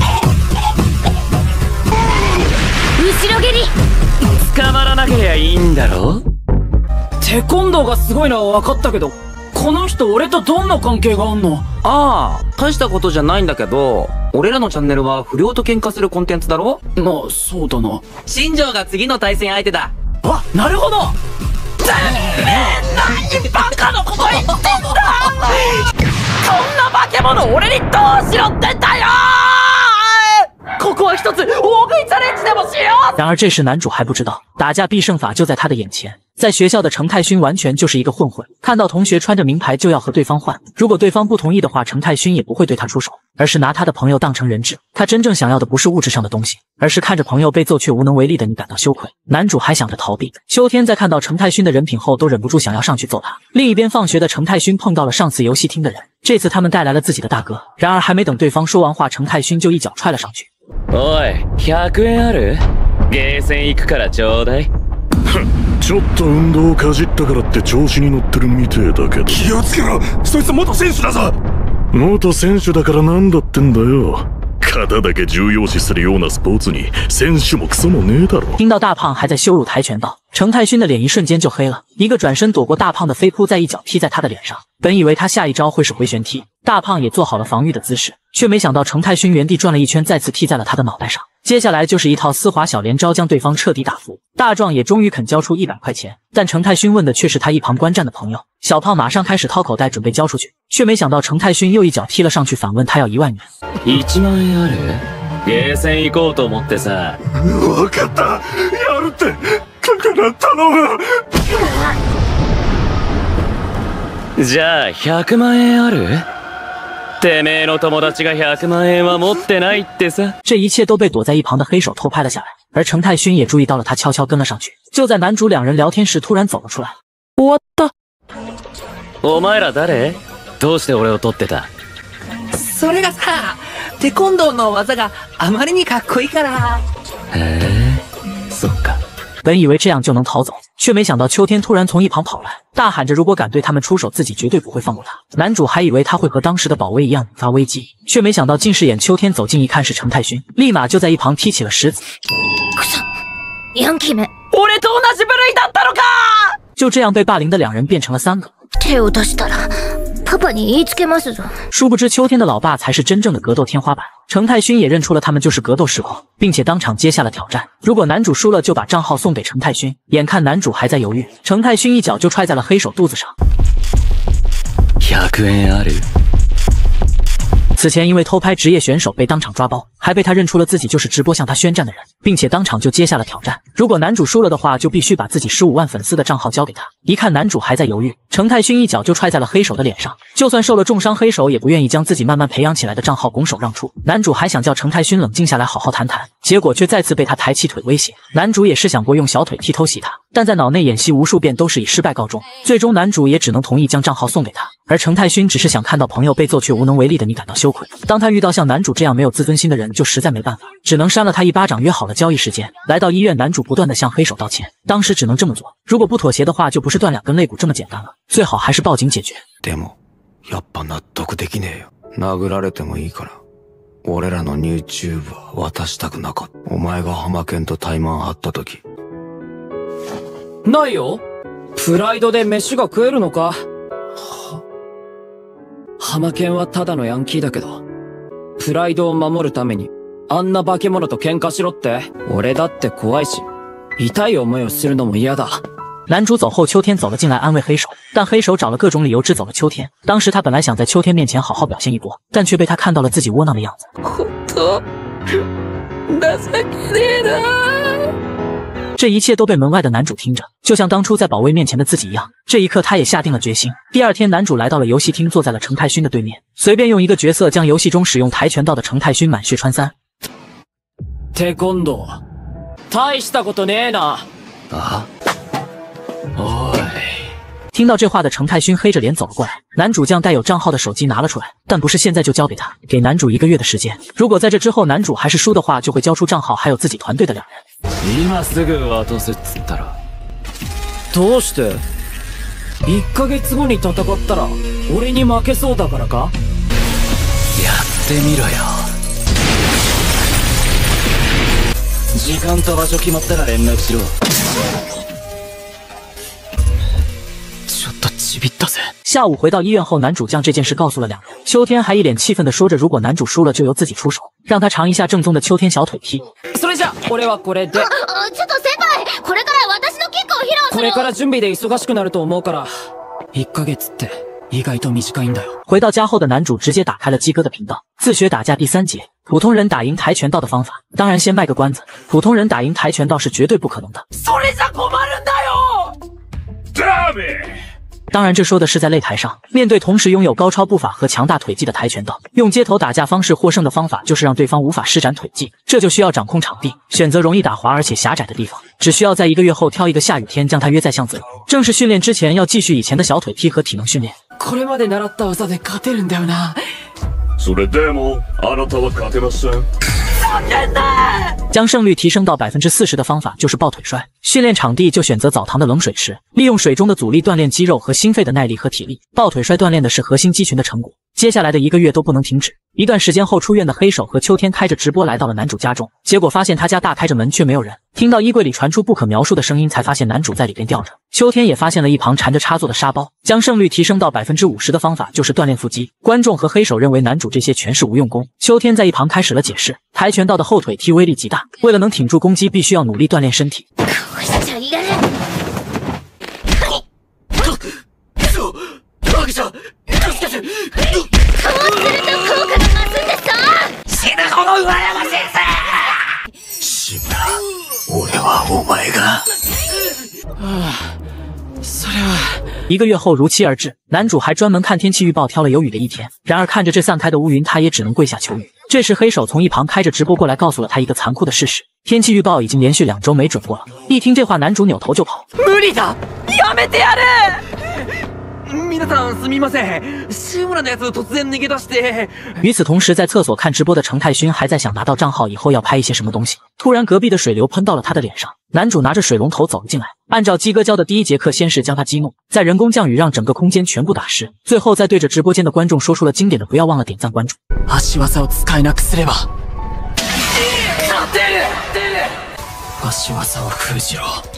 後ろ蹴り。 捕まらなけりゃいいんだろ？ テコンドーがすごいのは分かったけど、この人俺とどんな関係があんの？ ああ、大したことじゃないんだけど、俺らのチャンネルは不良と喧嘩するコンテンツだろ？ まあ、そうだな。 新庄が次の対戦相手だ。 あ、なるほど。 てめえ、何バカのこと言ってんだ！こんな化け物俺にどうしろってんだよ！ここは一つ大食いチャレンジでもしよう。 然而这时男主还不知道，打架必胜法就在他的眼前。在学校的程太勋完全就是一个混混，看到同学穿着名牌就要和对方换，如果对方不同意的话，程太勋也不会对他出手，而是拿他的朋友当成人质。他真正想要的不是物质上的东西，而是看着朋友被揍却无能为力的你感到羞愧。男主还想着逃避。秋天在看到程太勋的人品后，都忍不住想要上去揍他。另一边放学的程太勋碰到了上次游戏厅的人，这次他们带来了自己的大哥，然而还没等对方说完话，程太勋就一脚踹了上去。 おい、100円ある？ゲーセン行くからちょうだい。 ちょっと運動をかじったからって調子に乗ってるみてえだけど。気をつけろ、そいつ元選手だぞ。元選手だからなんだってんだよ。肩だけ重要視するようなスポーツに選手もクソもねえだろ。 听到大胖还在羞辱跆拳道，程太勋的脸一瞬间就黑了，一个转身躲过大胖的飞扑，再一脚踢在他的脸上。本以为他下一招会是回旋踢，大胖也做好了防御的姿势，却没想到程太勋原地转了一圈，再次踢在了他的脑袋上。接下来就是一套丝滑小连招，将对方彻底打服。大壮也终于肯交出100块钱，但程太勋问的却是他一旁观战的朋友。小胖马上开始掏口袋准备交出去，却没想到程太勋又一脚踢了上去，反问他要1万元。 1万円ある？ゲーセン行こうと思ってさ。 分かった、やるって。だから頼む。 じゃあ100万円ある？てめえの友達が100万円は持ってないってさ。 这一切都被躲在一旁的黑手偷拍了下来，而程太勋也注意到了他，悄悄跟了上去。就在男主两人聊天时，突然走了出来。 終わった。 お前ら誰？どうして俺を撮ってた？ それがさ、テコンドーの技があまりにかっこいいから。 へえ、そっか。 本以为这样就能逃走，却没想到秋天突然从一旁跑来，大喊着如果敢对他们出手，自己绝对不会放过他。男主还以为他会和当时的宝威一样引发危机，却没想到近视眼秋天走近一看是程太勋，立马就在一旁踢起了石子。 ヤンキーめ。 俺と同じ部類だったのか。 就这样被霸凌的两人变成了3个。 手を出したらパパに言いつけますぞ。 殊不知秋天的老爸才是真正的格斗天花板。程太勋也认出了他们就是格斗实况，并且当场接下了挑战。如果男主输了，就把账号送给程太勋。眼看男主还在犹豫，程太勋一脚就踹在了黑手肚子上。 100円ある？ 此前因为偷拍职业选手被当场抓包，还被他认出了自己就是直播向他宣战的人，并且当场就接下了挑战。如果男主输了的话，就必须把自己15万粉丝的账号交给他。一看男主还在犹豫，程泰勋一脚就踹在了黑手的脸上。就算受了重伤，黑手也不愿意将自己慢慢培养起来的账号拱手让出。男主还想叫程泰勋冷静下来，好好谈谈，结果却再次被他抬起腿威胁。男主也是想过用小腿踢偷袭他，但在脑内演戏无数遍都是以失败告终。最终男主也只能同意将账号送给他，而程泰勋只是想看到朋友被揍却无能为力的你感到羞愧。当他遇到像男主这样没有自尊心的人，就实在没办法，只能扇了他一巴掌，约好了交易时间。来到医院，男主不断的向黑手道歉，当时只能这么做，如果不妥协的话，就不是断2根肋骨这么简单了，最好还是报警解决。 でもやっぱ納得できねえよ。殴られてもいいから俺らの YouTube は渡したくなかった。お前がハマケンとタイマン張った時。 ないよ。プライドで飯が食えるのか。ハマケンはただのヤンキーだけど、プライドを守るためにあんな化け物と喧嘩しろって。俺だって怖いし、痛い思いをするのも嫌だ。 男主走后，秋天走了进来安慰黑手，但黑手找了各种理由支走了秋天。当时他本来想在秋天面前好好表现一波，但却被他看到了自己窝囊的样子。这一切都被门外的男主听着，就像当初在保卫面前的自己一样。这一刻他也下定了决心。第二天，男主来到了游戏厅，坐在了程泰勋的对面，随便用一个角色将游戏中使用跆拳道的程泰勋满血穿3。 テコンドー、大したことねえな。 あ？おい。 听到这话的程泰勋黑着脸走了过来，男主将带有账号的手机拿了出来，但不是现在就交给他，给男主1个月的时间。如果在这之后男主还是输的话，就会交出账号还有自己团队的2人。 今すぐ渡せっつったら。 どうして？ 1ヶ月後に戦ったら俺に負けそうだからか？ やってみろよ。時間と場所決まったら連絡しろ。ちょっとちびったぜ。 下午回到医院后，男主将这件事告诉了2人。秋天还一脸气愤地说着，如果男主输了就由自己出手，让他尝一下正宗的秋天小腿踢。 それじゃ俺はこれで。 ちょっと先輩、これから私のキックを披露する。 これから準備で忙しくなると思うから、1ヶ月って意外と短いんだよ。 回到家后的男主直接打开了鸡哥的频道，自学打架第3节，普通人打赢跆拳道的方法。当然先卖个关子，普通人打赢跆拳道是绝对不可能的。 それじゃ困るんだよ。 ダメ。 当然，这说的是在擂台上，面对同时拥有高超步伐和强大腿技的跆拳道，用街头打架方式获胜的方法就是让对方无法施展腿技，这就需要掌控场地，选择容易打滑而且狭窄的地方，只需要在1个月后挑一个下雨天将他约在巷子里。正式训练之前要继续以前的小腿踢和体能训练。 これまで習った技で勝てるんだよな。 それでもあなたは勝てません。 将胜率提升到40%的方法就是抱腿摔。训练场地就选择澡堂的冷水池，利用水中的阻力锻炼肌肉和心肺的耐力和体力。抱腿摔锻炼的是核心肌群的成果。接下来的1个月都不能停止。一段时间后，出院的黑手和秋天开着直播来到了男主家中，结果发现他家大开着门却没有人。听到衣柜里传出不可描述的声音，才发现男主在里边吊着。秋天也发现了一旁缠着插座的沙包。将胜率提升到50%的方法就是锻炼腹肌。观众和黑手认为男主这些全是无用功。秋天在一旁开始了解释，跆拳道的后腿踢威力极大，为了能挺住攻击，必须要努力锻炼身体。 志村、俺はお前が。 それは。 1个月后如期而至，男主还专门看天气预报挑了有雨的一天。然而看着这散开的乌云，他也只能跪下求雨。这时黑手从一旁开着直播过来，告诉了他一个残酷的事实：天气预报已经连续2周没准过了。一听这话，男主扭头就跑。 無理だ。やめてやれ。皆さんすみません。志村のやつ突然逃げ出して。 与此同时，在厕所看直播的程泰勋还在想拿到账号以后要拍一些什么东西。突然隔壁的水流喷到了他的脸上，男主拿着水龙头走了进来。按照鸡哥教的第1节课，先是将他激怒，再人工降雨让整个空间全部打湿，最后再对着直播间的观众说出了经典的不要忘了点赞关注。 足技を使えなくすれば。足技を封じろ。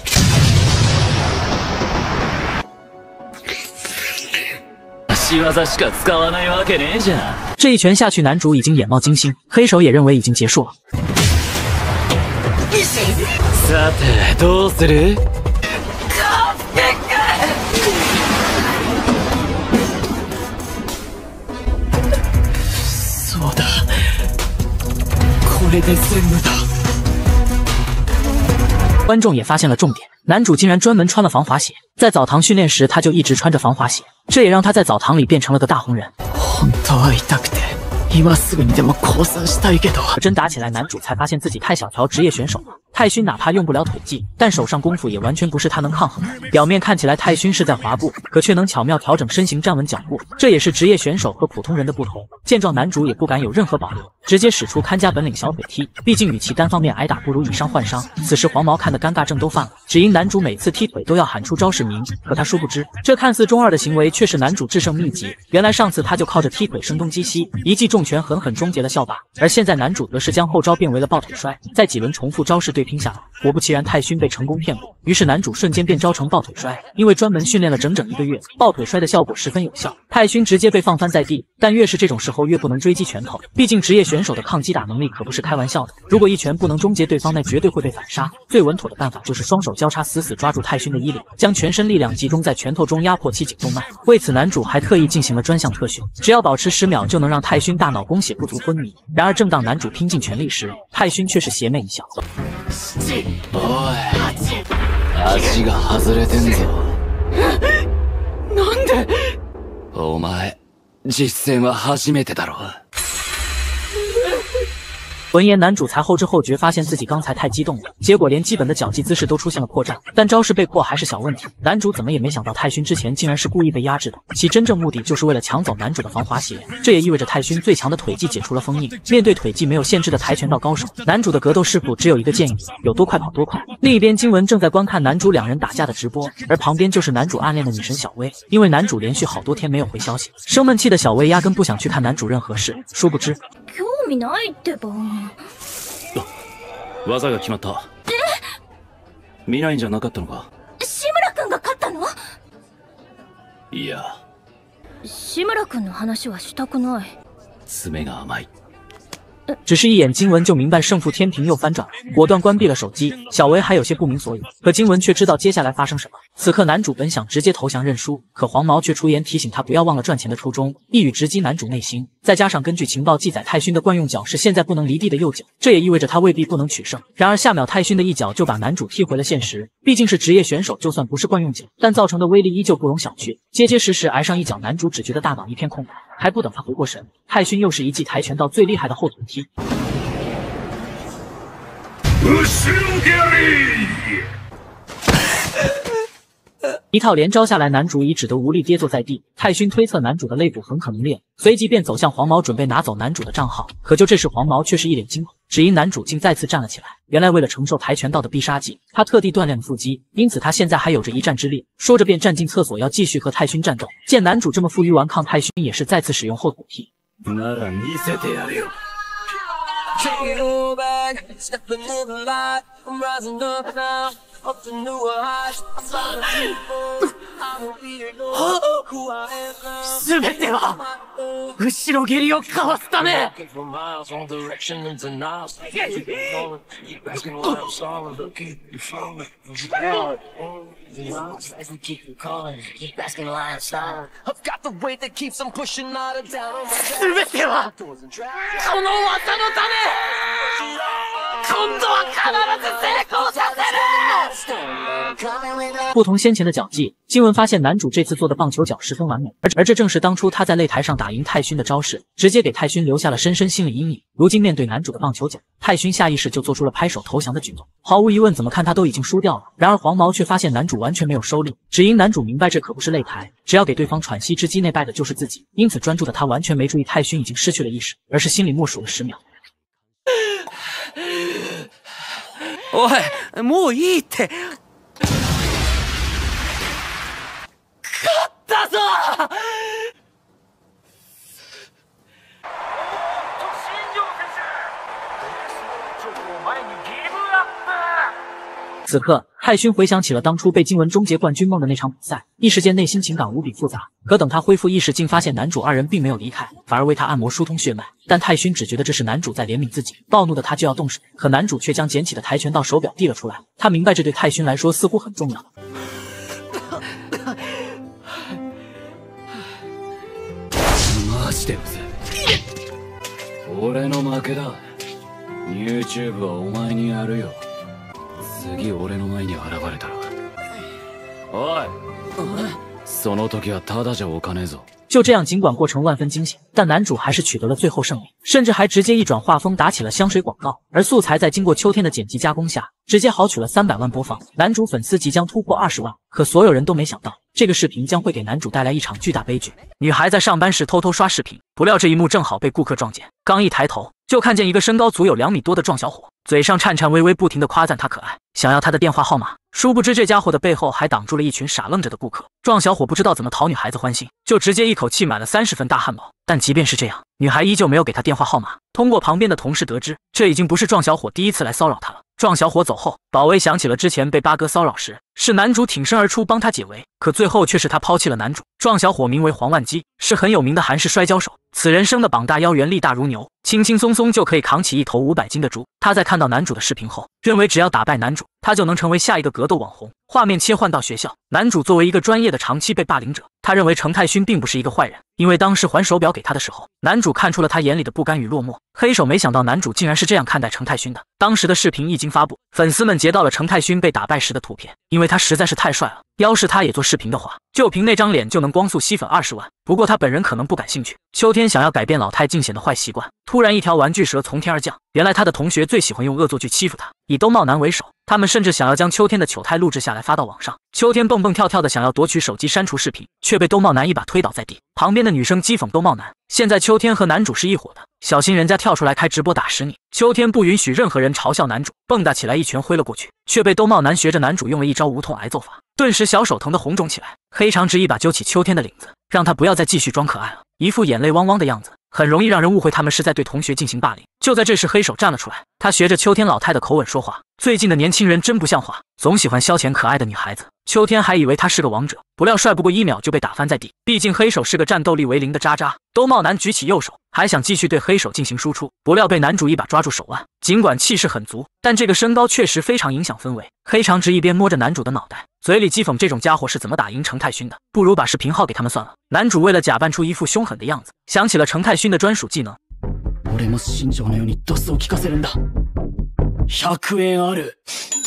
足技しか使わないわけねえじゃん。 这一拳下去，男主已经眼冒金星，黑手也认为已经结束了。 さてどうする？ そこれで全部だ。 观众也发现了重点，男主竟然专门穿了防滑鞋，在澡堂训练时他就一直穿着防滑鞋，这也让他在澡堂里变成了个大红人。 本当は痛くて、今すぐにでも降参したいけど。 真打起来，男主才发现自己太小瞧职业选手了。泰勋哪怕用不了腿技，但手上功夫也完全不是他能抗衡的。表面看起来泰勋是在滑步，可却能巧妙调整身形站稳脚步，这也是职业选手和普通人的不同。见状，男主也不敢有任何保留，直接使出看家本领小腿踢。毕竟与其单方面挨打，不如以伤换伤。此时黄毛看的尴尬症都犯了，只因男主每次踢腿都要喊出招式名，可他殊不知，这看似中二的行为却是男主制胜秘籍。原来上次他就靠着踢腿声东击西，一记重拳狠狠终结了校霸，而现在男主则是将后招变为了抱腿摔，在几轮重复招式对拼下来，果不其然，泰勋被成功骗过，于是男主瞬间变招成抱腿摔。因为专门训练了整整1个月，抱腿摔的效果十分有效，泰勋直接被放翻在地。但越是这种时候，越不能追击拳头，毕竟职业选手的抗击打能力可不是开玩笑的。如果一拳不能终结对方，那绝对会被反杀。最稳妥的办法就是双手交叉，死死抓住泰勋的衣领，将全身力量集中在拳头中，压迫其颈动脉。为此，男主还特意进行了专项特训，只要保持10秒，就能让泰勋大脑供血不足昏迷。然而，正当男主拼尽全力时，泰勋却是邪魅一笑。 おい、味が外れてんぞ。 なんで？ お前、実戦は初めてだろ。 闻言，男主才后知后觉，发现自己刚才太激动了，结果连基本的脚技姿势都出现了破绽。但招式被破还是小问题，男主怎么也没想到泰勋之前竟然是故意被压制的，其真正目的就是为了抢走男主的防滑鞋。这也意味着泰勋最强的腿技解除了封印。面对腿技没有限制的跆拳道高手，男主的格斗师傅只有一个建议：有多快跑多快。另一边，金文正在观看男主2人打架的直播，而旁边就是男主暗恋的女神小薇。因为男主连续好多天没有回消息，生闷气的小薇压根不想去看男主任何事。殊不知， 興味ないってば。 技が決まった。見ないんじゃなかったのか。 志村君が勝ったの？ いや、 志村君の話はしたくない。 爪が甘い。 只是一眼金文就明白胜负天平又翻转了，果断关闭了手机。小维还有些不明所以，可金文却知道接下来发生什么。此刻男主本想直接投降认输，可黄毛却出言提醒他不要忘了赚钱的初衷，一语直击男主内心。再加上根据情报记载，泰勋的惯用脚是现在不能离地的右脚，这也意味着他未必不能取胜。然而下秒泰勋的一脚就把男主踢回了现实，毕竟是职业选手，就算不是惯用脚，但造成的威力依旧不容小觑。结结实实挨上一脚，男主只觉得大脑一片空白。还不等他回过神，泰勋又是一记跆拳道最厉害的后腿踢。一套连招下来，男主已只得无力跌坐在地。泰勋推测男主的肋骨很可能裂，随即便走向黄毛，准备拿走男主的账号。可就这时，黄毛却是一脸惊恐，只因男主竟再次站了起来。原来为了承受跆拳道的必杀技，他特地锻炼了腹肌，因此他现在还有着一战之力。说着便站进厕所，要继续和泰勋战斗。见男主这么负隅顽抗，泰勋也是再次使用后腿踢。 全ては後ろ蹴りをかわすため。全てはこの技のため。今度は必ず成功させる。 不同先前的脚技，金文发现男主这次做的棒球脚十分完美，而这正是当初他在擂台上打赢泰勋的招式，直接给泰勋留下了深深心理阴影。如今面对男主的棒球脚，泰勋下意识就做出了拍手投降的举动。毫无疑问，怎么看他都已经输掉了。然而黄毛却发现男主完全没有收力，只因男主明白这可不是擂台，只要给对方喘息之机，内败的就是自己。因此专注的他完全没注意泰勋已经失去了意识，而是心里默数了10秒。 おい、もういいって。 勝ったぞ！ 此刻，泰勋回想起了当初被金文终结冠军梦的那场比赛，一时间内心情感无比复杂。可等他恢复意识，竟发现男主2人并没有离开，反而为他按摩疏通血脉。但泰勋只觉得这是男主在怜悯自己，暴怒的他就要动手，可男主却将捡起的跆拳道手表递了出来。他明白这对泰勋来说似乎很重要。 マジで俺俺の負けだ。YouTube はお前にやるよ。次俺の前に現れたら。おい。その時はただじゃおかねえぞ。 就这样，尽管过程万分惊险，但男主还是取得了最后胜利，甚至还直接一转画风打起了香水广告。而素材在经过秋天的剪辑加工下，直接豪取了300万播放，男主粉丝即将突破20万。可所有人都没想到，这个视频将会给男主带来一场巨大悲剧。女孩在上班时偷偷刷视频，不料这一幕正好被顾客撞见，刚一抬头就看见一个身高足有2米多的壮小伙，嘴上颤颤巍巍，不停地夸赞他可爱，想要他的电话号码。殊不知这家伙的背后还挡住了一群傻愣着的顾客。壮小伙不知道怎么讨女孩子欢心，就直接一口气买了30份大汉堡。但即便是这样，女孩依旧没有给他电话号码。通过旁边的同事得知，这已经不是壮小伙第一次来骚扰他了。壮小伙走后，宝威想起了之前被八哥骚扰时，是男主挺身而出帮他解围，可最后却是他抛弃了男主。壮小伙名为黄万基，是很有名的韩式摔跤手，此人生的膀大腰圆，力大如牛，轻轻松松就可以扛起一头500斤的猪。他在看到男主的视频后，认为只要打败男主，他就能成为下一个格斗网红。画面切换到学校，男主作为一个专业的长期被霸凌者，他认为程泰勋并不是一个坏人，因为当时还手表给他的时候，男主看出了他眼里的不甘与落寞。黑手没想到男主竟然是这样看待程泰勋的。当时的视频一经发布，粉丝们截到了程泰勋被打败时的图片，因为他实在是太帅了，要是他也做视频的话，就凭那张脸就能光速吸粉20万。不过他本人可能不感兴趣。秋天想要改变老态尽显的坏习惯，突然一条玩具蛇从天而降。原来他的同学最喜欢用恶作剧欺负他，以兜帽男为首，他们甚至想要将秋天的糗态录制下来发到网上。秋天蹦蹦跳跳的想要夺取手机删除视频，却被兜帽男一把推倒在地。旁边的女生讥讽兜帽男，现在秋天和男主是一伙的，小心人家跳出来开直播打死你。秋天不允许任何人嘲笑男主，蹦跶起来一拳挥了过去，却被兜帽男学着男主用了一招无痛挨揍法，顿时小手疼得红肿起来。黑长直一把揪起秋天的领子，让他不要再继续装可爱了，一副眼泪汪汪的样子，很容易让人误会他们是在对同学进行霸凌。就在这时，黑手站了出来，他学着秋天老太的口吻说话，最近的年轻人真不像话，总喜欢消遣可爱的女孩子。秋天还以为他是个王者，不料帅不过1秒就被打翻在地。毕竟黑手是个战斗力为0的渣渣。兜帽男举起右手，还想继续对黑手进行输出，不料被男主一把抓住手腕。尽管气势很足，但这个身高确实非常影响氛围。黑长直一边摸着男主的脑袋，嘴里讥讽这种家伙是怎么打赢程泰勋的，不如把视频号给他们算了。男主为了假扮出一副凶狠的样子，想起了程泰勋的专属技能。 俺も新庄のようにドスを効かせるんだ。100円ある。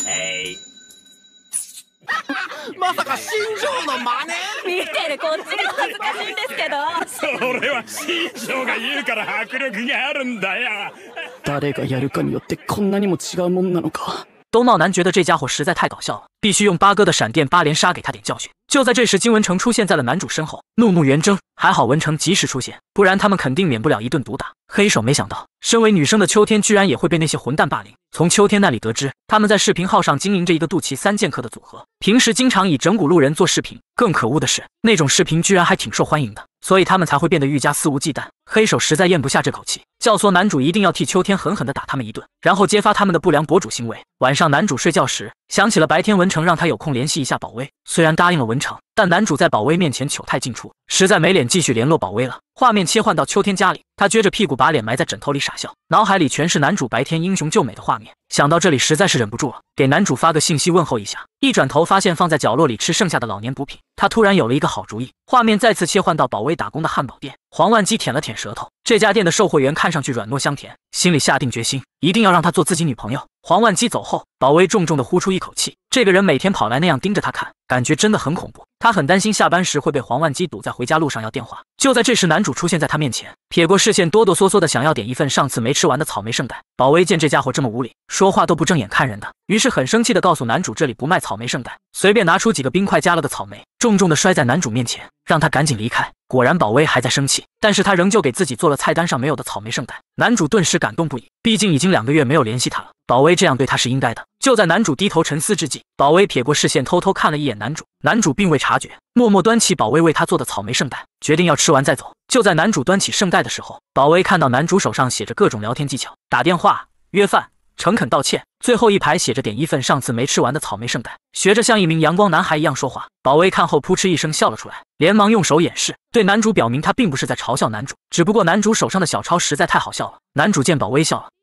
まさか新庄の真似？ 見てるこっちが恥ずかしいんですけど。 それは新庄が言うから迫力があるんだよ。 誰がやるかによってこんなにも違うもんなのか。 兜帽男觉得这家伙实在太搞笑了，必须用八哥的闪电8连杀给他点教训。就在这时，金文成出现在了男主身后，怒目圆睁。还好文成及时出现，不然他们肯定免不了一顿毒打。黑手没想到，身为女生的秋天居然也会被那些混蛋霸凌。从秋天那里得知，他们在视频号上经营着一个肚脐3剑客的组合，平时经常以整蛊路人做视频。更可恶的是，那种视频居然还挺受欢迎的，所以他们才会变得愈加肆无忌惮。黑手实在咽不下这口气，教唆男主一定要替秋天狠狠地打他们一顿，然后揭发他们的不良博主行为。晚上男主睡觉时，想起了白天文成让他有空联系一下宝威，虽然答应了文成，但男主在宝威面前糗态尽出，实在没脸继续联络宝威了。画面切换到秋天家里，他撅着屁股把脸埋在枕头里傻笑，脑海里全是男主白天英雄救美的画面。想到这里，实在是忍不住了，给男主发个信息问候一下。一转头发现放在角落里吃剩下的老年补品，他突然有了一个好主意。画面再次切换到宝威打工的汉堡店，黄万基舔了舔舌头，这家店的售货员看上去软糯香甜，心里下定决心，一定要让她做自己女朋友。黄万基走后，宝威重重地呼出一口气，这个人每天跑来那样盯着他看，感觉真的很恐怖。他很担心下班时会被黄万基堵在回家路上要电话。就在这时，男主出现在他面前，撇过视线，哆哆嗦嗦的想要点一份上次没吃完的草莓圣代。宝威见这家伙这么无理，说话都不正眼看人的，于是很生气的告诉男主这里不卖草莓圣代，随便拿出几个冰块加了的草莓，重重的摔在男主面前，让他赶紧离开。果然宝威还在生气，但是他仍旧给自己做了菜单上没有的草莓圣代。男主顿时感动不已，毕竟已经2个月没有联系他了，宝威这样对他是应该的。就在男主低头沉思之际，宝威撇过视线偷偷看了一眼男主，男主并未察觉，默默端起宝威为他做的草莓圣代，决定要吃完再走。就在男主端起圣代的时候，宝威看到男主手上写着各种聊天技巧，打电话、约饭、诚恳道歉，最后一排写着点一份上次没吃完的草莓圣代，学着像一名阳光男孩一样说话。宝威看后扑哧一声笑了出来，连忙用手掩饰，对男主表明他并不是在嘲笑男主，只不过男主手上的小抄实在太好笑了。男主见宝威笑了，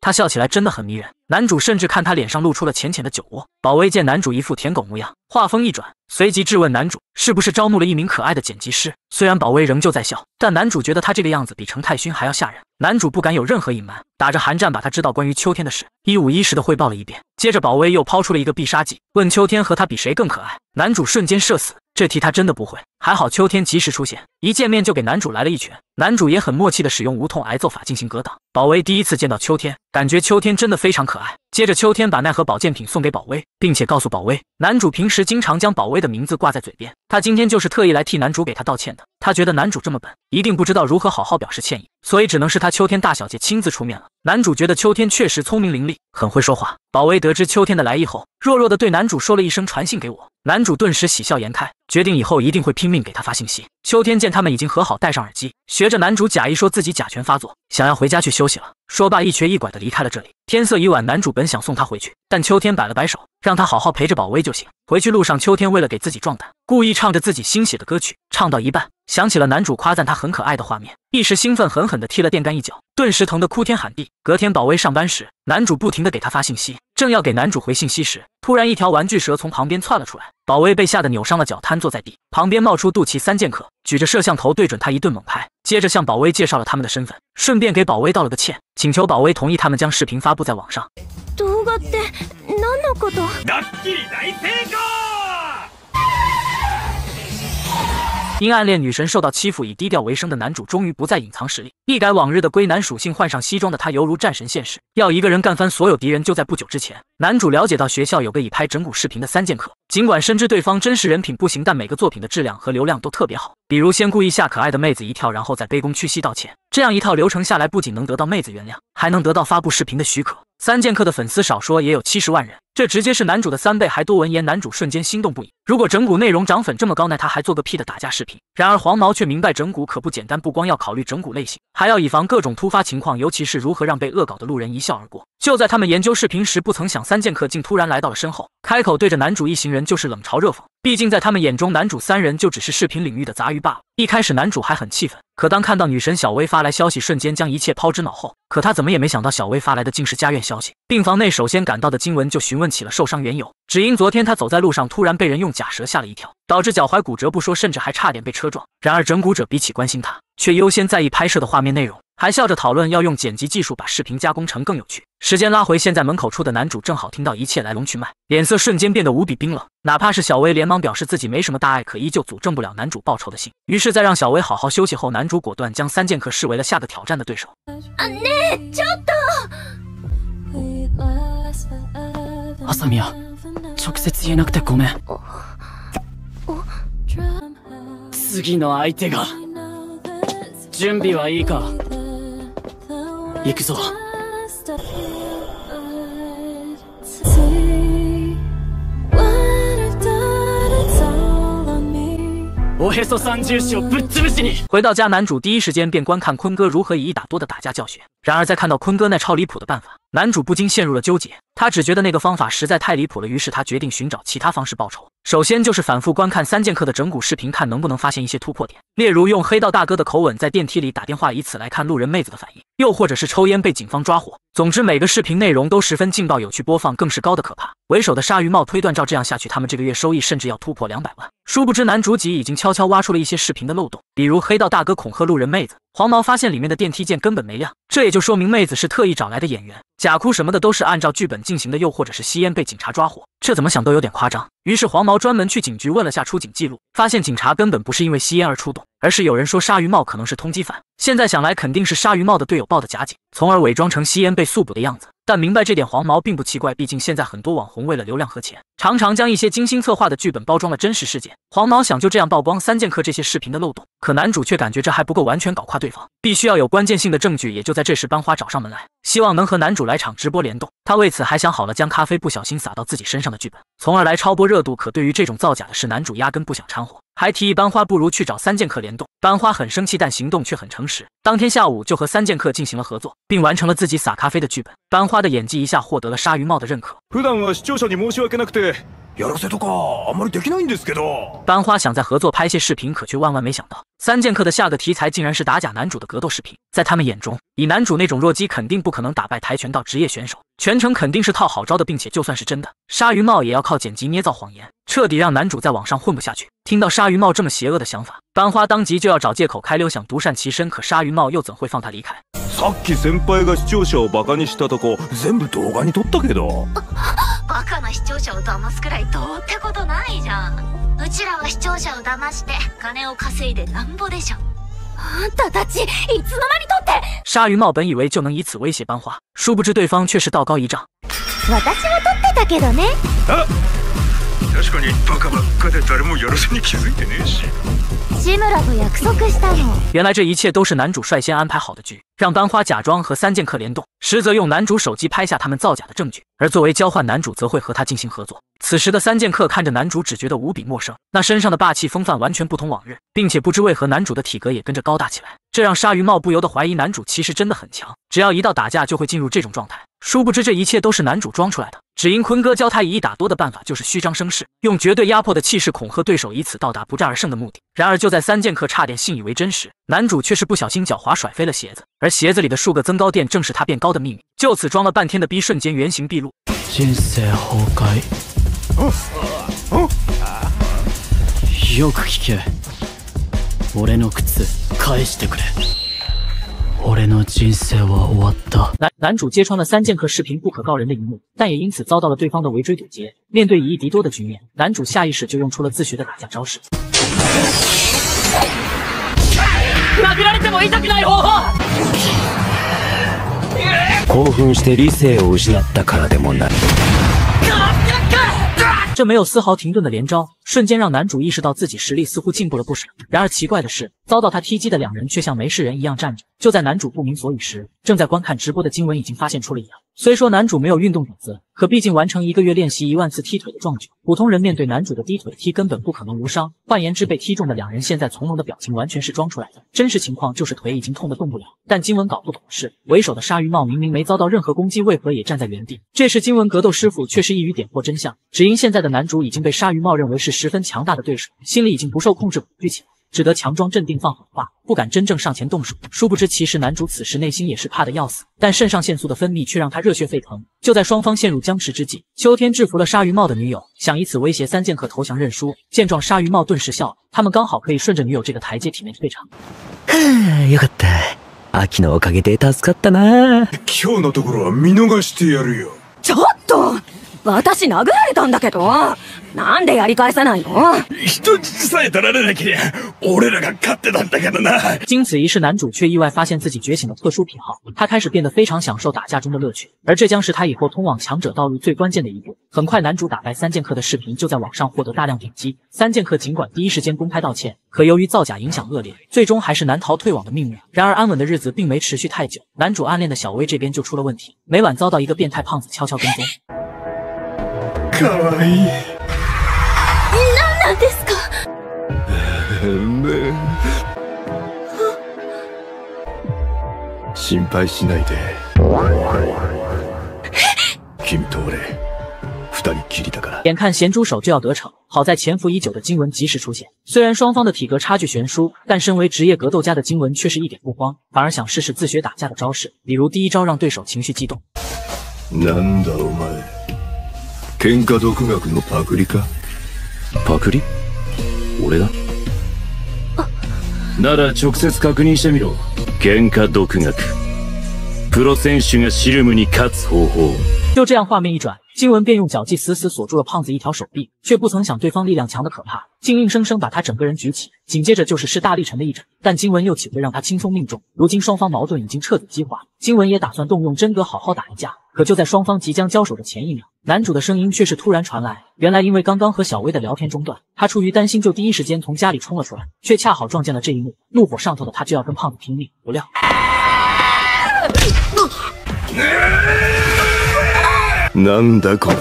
他笑起来真的很迷人。男主甚至看他脸上露出了浅浅的酒窝。宝薇见男主一副舔狗模样，话锋一转，随即质问男主是不是招募了一名可爱的剪辑师。虽然宝薇仍旧在笑，但男主觉得他这个样子比程太勋还要吓人。男主不敢有任何隐瞒，打着寒战把他知道关于秋天的事一五一十的汇报了一遍。接着宝薇又抛出了一个必杀技，问秋天和他比谁更可爱。男主瞬间社死，这题他真的不会。还好秋天及时出现，一见面就给男主来了一拳。男主也很默契的使用无痛挨揍法进行格挡。宝薇第一次见到秋天，感觉秋天真的非常可爱。接着秋天把奈何保健品送给宝薇，并且告诉宝薇，男主平时经常将宝薇的名字挂在嘴边，他今天就是特意来替男主给他道歉的。他觉得男主这么笨，一定不知道如何好好表示歉意，所以只能是他秋天大小姐亲自出面了。男主觉得秋天确实聪明伶俐，很会说话。宝薇得知秋天的来意后，弱弱的对男主说了一声传信给我。男主顿时喜笑颜开，决定以后一定会拼命给他发信息。秋天见他们已经和好，戴上耳机，学着男主假意说自己甲醛发作，想要回家去休息了。说罢一瘸一拐的离开了这里。天色已晚，男主本想送他回去，但秋天摆了摆手，让他好好陪着宝薇就行。回去路上，秋天为了给自己壮胆，故意唱着自己新写的歌曲，唱到一半，想起了男主夸赞他很可爱的画面，一时兴奋，狠狠地踢了电杆一脚，顿时疼得哭天喊地。隔天宝薇上班时，男主不停地给他发信息，正要给男主回信息时，突然一条玩具蛇从旁边窜了出来，宝薇被吓得扭伤了脚，瘫坐在地。旁边冒出肚脐三剑客，举着摄像头对准他一顿猛拍，接着向宝薇介绍了他们的身份，顺便给宝薇道了个歉，请求宝薇同意他们将视频发布在网上。 動画って何のこと？ ドッキリ大成功！ 因暗恋女神受到欺负，以低调为生的男主终于不再隐藏实力，一改往日的龟男属性，换上西装的他犹如战神现世，要一个人干翻所有敌人。就在不久之前，男主了解到学校有个以拍整蛊视频的三剑客，尽管深知对方真实人品不行，但每个作品的质量和流量都特别好。比如先故意吓可爱的妹子一跳，然后再卑躬屈膝道歉，这样一套流程下来，不仅能得到妹子原谅，还能得到发布视频的许可。三剑客的粉丝少说也有70万人，这直接是男主的3倍还多。闻言，男主瞬间心动不已。如果整蛊内容涨粉这么高，那他还做个屁的打架视频？然而黄毛却明白整蛊可不简单，不光要考虑整蛊类型，还要以防各种突发情况，尤其是如何让被恶搞的路人一笑而过。就在他们研究视频时，不曾想三剑客竟突然来到了身后，开口对着男主一行人就是冷嘲热讽。毕竟在他们眼中，男主3人就只是视频领域的杂鱼罢了。一开始男主还很气愤，可当看到女神小薇发来消息，瞬间将一切抛之脑后。可他怎么也没想到，小薇发来的竟是家院消息。病房内首先赶到的金文就询问起了受伤缘由，只因昨天他走在路上，突然被人用假蛇吓了一跳，导致脚踝骨折不说，甚至还差点被车撞。然而整蛊者比起关心他，却优先在意拍摄的画面内容，还笑着讨论要用剪辑技术把视频加工成更有趣。时间拉回现在，门口处的男主正好听到一切来龙去脉，脸色瞬间变得无比冰冷。哪怕是小薇连忙表示自己没什么大碍，可依旧阻证不了男主报仇的心。于是，在让小薇好好休息后，男主果断将三剑客视为了下个挑战的对手。 ちょっと。 朝宮、直接言えなくてごめん。次の相手が。準備はいいか？行くぞ。おへそ三重士をぶっ潰しに。 回到家，男主第一时间便观看坤哥如何以1打多的打架教学。然而在看到坤哥那超离谱的办法，男主不禁陷入了纠结。他只觉得那个方法实在太离谱了，于是他决定寻找其他方式报仇。首先就是反复观看三剑客的整蛊视频，看能不能发现一些突破点，例如用黑道大哥的口吻在电梯里打电话，以此来看路人妹子的反应，又或者是抽烟被警方抓获。总之每个视频内容都十分劲爆有趣，播放更是高的可怕。为首的鲨鱼帽推断，照这样下去，他们这个月收益甚至要突破200万。殊不知男主己已经悄悄挖出了一些视频的漏洞，比如黑道大哥恐吓路人妹子，黄毛发现里面的电梯键根本没亮，这也就说明妹子是特意找来的演员，假哭什么的都是按照剧本进行的，又或者是吸烟被警察抓获，这怎么想都有点夸张。于是黄毛专门去警局问了下出警记录，发现警察根本不是因为吸烟而出动，而是有人说鲨鱼帽可能是通缉犯。现在想来肯定是鲨鱼帽的队友报的假警，从而伪装成吸烟被速捕的样子。但明白这点黄毛并不奇怪，毕竟现在很多网红为了流量和钱，常常将一些精心策划的剧本包装了真实事件。黄毛想就这样曝光三剑客这些视频的漏洞，可男主却感觉这还不够完全搞垮对方，必须要有关键性的证据。也就在这时，班花找上门来，希望能和男主来场直播联动。他为此还想好了将咖啡不小心洒到自己身上的剧本，从而来超播热度。可对于这种造假的事，男主压根不想掺和，还提议班花不如去找三剑客联动。班花很生气，但行动却很诚实。当天下午就和三剑客进行了合作，并完成了自己洒咖啡的剧本。班花的演技一下获得了鲨鱼帽的认可， 普段は視聴者に申し訳なくてやらせとかあんまりできないんですけど。 班花想再合作拍些视频，可却万万没想到，三剑客的下个题材竟然是打假男主的格斗视频。在他们眼中，以男主那种弱鸡，肯定不可能打败跆拳道职业选手，全程肯定是套好招的，并且就算是真的，鲨鱼帽也要靠剪辑捏造谎言，彻底让男主在网上混不下去。听到鲨鱼帽这么邪恶的想法，班花当即就要找借口开溜，想独善其身，可鲨鱼帽又怎会放他离开？ さっき先輩が視聴者をバカにしたとこ全部動画に撮ったけど。 バカな視聴者を騙すくらいどうってことないじゃん。うちらは視聴者を騙して金を稼いでなんぼでしょ。あんたたちいつの間に撮って。 鲨鱼帽本以为就能以此威胁班花，殊不知对方却是道高一丈。 私も撮ってたけどね。 確かにバカばっかで誰もやらせに気づいてねえし。 志村と約束したの。 原来这一切都是男主率先安排好的局，让班花假装和三剑客联动，实则用男主手机拍下他们造假的证据，而作为交换，男主则会和他进行合作。此时的三剑客看着男主，只觉得无比陌生，那身上的霸气风范完全不同往日，并且不知为何男主的体格也跟着高大起来，这让鲨鱼帽不由得怀疑男主其实真的很强，只要一到打架就会进入这种状态。殊不知这一切都是男主装出来的，只因坤哥教他以一打多的办法，就是虚张声势，用绝对压迫的气势恐吓对手，以此到达不战而胜的目的。然而就在三剑客差点信以为真时，男主却是不小心脚滑甩飞了鞋子，而鞋子里的数个增高垫正是他变高的秘密。就此装了半天的逼瞬间原形毕露。 人生崩壊。よく聞け。俺の靴返してくれ。俺の人生は終わった。 男主揭穿了三剑客视频不可告人的一幕，但也因此遭到了对方的围追堵截。面对以一敌多的局面，男主下意识就用出了自学的打架招式。 殴られても痛くない方法。 興奮して理性を失ったからでもない。 这没有丝毫停顿的连招，瞬间让男主意识到自己实力似乎进步了不少。然而奇怪的是，遭到他踢击的两人却像没事人一样站着。就在男主不明所以时，正在观看直播的经文已经发现出了异样。虽说男主没有运动底子，可毕竟完成1个月练习1万次踢腿的壮举，普通人面对男主的低腿踢根本不可能无伤。换言之，被踢中的两人现在从容的表情完全是装出来的，真实情况就是腿已经痛得动不了。但经文搞不懂的是，为首的鲨鱼帽明明没遭到任何攻击，为何也站在原地？这时经文格斗师傅却是一语点破真相，只因现在的男主已经被鲨鱼帽认为是十分强大的对手，心里已经不受控制恐惧起来，只得强装镇定放狠话，不敢真正上前动手。殊不知其实男主此时内心也是怕得要死，但肾上腺素的分泌却让他热血沸腾。就在双方陷入僵持之际，秋天制服了鲨鱼帽的女友，想以此威胁三剑客投降认输。见状，鲨鱼帽顿时笑了，他们刚好可以顺着女友这个台阶体面退场。 よかった。秋のおかげで助かったな。 今日のところは見逃してやるよ。 ちょっと私殴られたんだけど、なんでやり返さないの？ 人質さえ取られなけりゃ俺らが勝ってたんだけどな。 经此一事，男主却意外发现自己觉醒了特殊癖好，他开始变得非常享受打架中的乐趣，而这将是他以后通往强者道路最关键的一步。很快，男主打败三剑客的视频就在网上获得大量点击。三剑客尽管第一时间公开道歉，可由于造假影响恶劣，最终还是难逃退网的命运。然而安稳的日子并没持续太久，男主暗恋的小薇这边就出了问题，每晚遭到一个变态胖子悄悄跟踪。 かわいい。 何なんですか？ 心配しないで。君と俺2人きりだから。 眼看咸猪手就要得逞，好在潜伏已久的经文及时出现。虽然双方的体格差距悬殊，但身为职业格斗家的经文却是一点不慌，反而想试试自学打架的招式，比如第一招让对手情绪激动。 なんだお前。喧嘩独学のパクリか？ パクリ？俺が？なら直接確認してみろ。喧嘩独学。プロ選手がシルムに勝つ方法。 就这样，画面一转，经文便用脚技死死锁住了胖子一条手臂，却不曾想对方力量强的可怕，竟硬生生把他整个人举起。紧接着就是势大力沉的一掌，但经文又岂会让他轻松命中？如今双方矛盾已经彻底激化，经文也打算动用真格好好打一架。可就在双方即将交手的前一秒，男主的声音却是突然传来。原来因为刚刚和小薇的聊天中断，他出于担心就第一时间从家里冲了出来，却恰好撞见了这一幕。怒火上头的他就要跟胖子拼命，不料なんだこれ。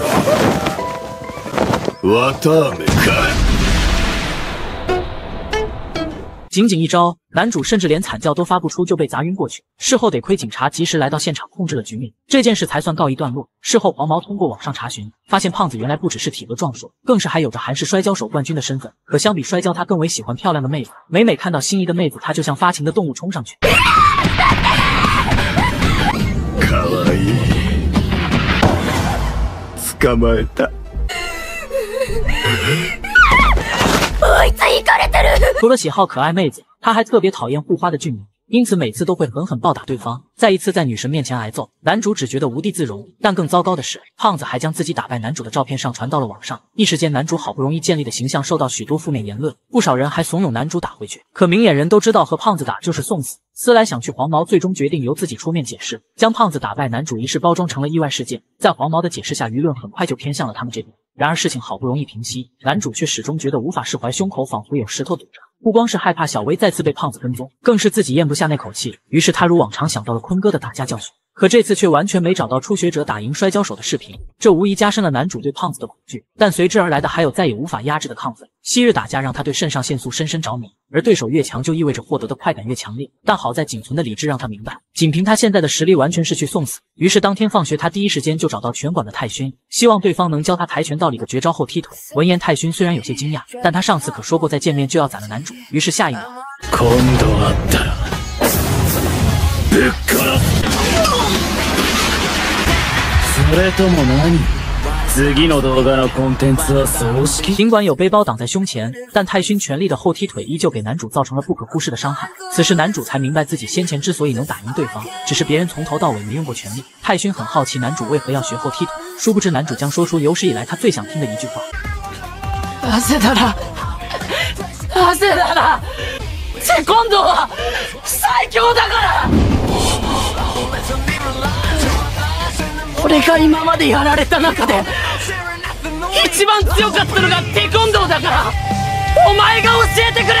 綿あめか。 仅仅一招， 男主甚至连惨叫都发不出就被砸晕过去。事后得亏警察及时来到现场控制了局面，这件事才算告一段落。事后黄毛通过网上查询，发现胖子原来不只是体格壮硕，更是还有着韩式摔跤手冠军的身份。可相比摔跤，他更为喜欢漂亮的妹子，每看到心仪的妹子，他就像发情的动物冲上去。 かわいい。捕まえた。 除了喜好可爱妹子，他还特别讨厌护花的俊女，因此每次都会狠狠暴打对方。再一次在女神面前挨揍，男主只觉得无地自容。但更糟糕的是，胖子还将自己打败男主的照片上传到了网上，一时间男主好不容易建立的形象受到许多负面言论，不少人还怂恿男主打回去。可明眼人都知道和胖子打就是送死，思来想去，黄毛最终决定由自己出面解释，将胖子打败男主一事包装成了意外事件。在黄毛的解释下，舆论很快就偏向了他们这边。然而事情好不容易平息，男主却始终觉得无法释怀，胸口仿佛有石头堵着。不光是害怕小薇再次被胖子跟踪，更是自己咽不下那口气。于是他如往常想到了坤哥的打架教训，可这次却完全没找到初学者打赢摔跤手的视频，这无疑加深了男主对胖子的恐惧。但随之而来的还有再也无法压制的亢奋。昔日打架让他对肾上腺素深深着迷，而对手越强就意味着获得的快感越强烈。但好在仅存的理智让他明白，仅凭他现在的实力完全是去送死。于是当天放学，他第一时间就找到拳馆的泰勋，希望对方能教他跆拳道里的绝招后踢腿。闻言，泰勋虽然有些惊讶，但他上次可说过再见面就要宰了男主。于是下一秒， 今度会ったらぶっ殺す。 それとも何？次の動画のコンテンツは葬式。 尽管有背包挡在胸前，但泰勋全力的后踢腿依旧给男主造成了不可忽视的伤害。此时男主才明白自己先前之所以能打赢对方，只是别人从头到尾没用过全力。泰勋很好奇男主为何要学后踢腿，殊不知男主将说出有史以来他最想听的一句话： 汗だな、汗だな。セコンドは最強だから。俺が今までやられた中で一番強かったのがテコンドーだから、お前が教えてくれ。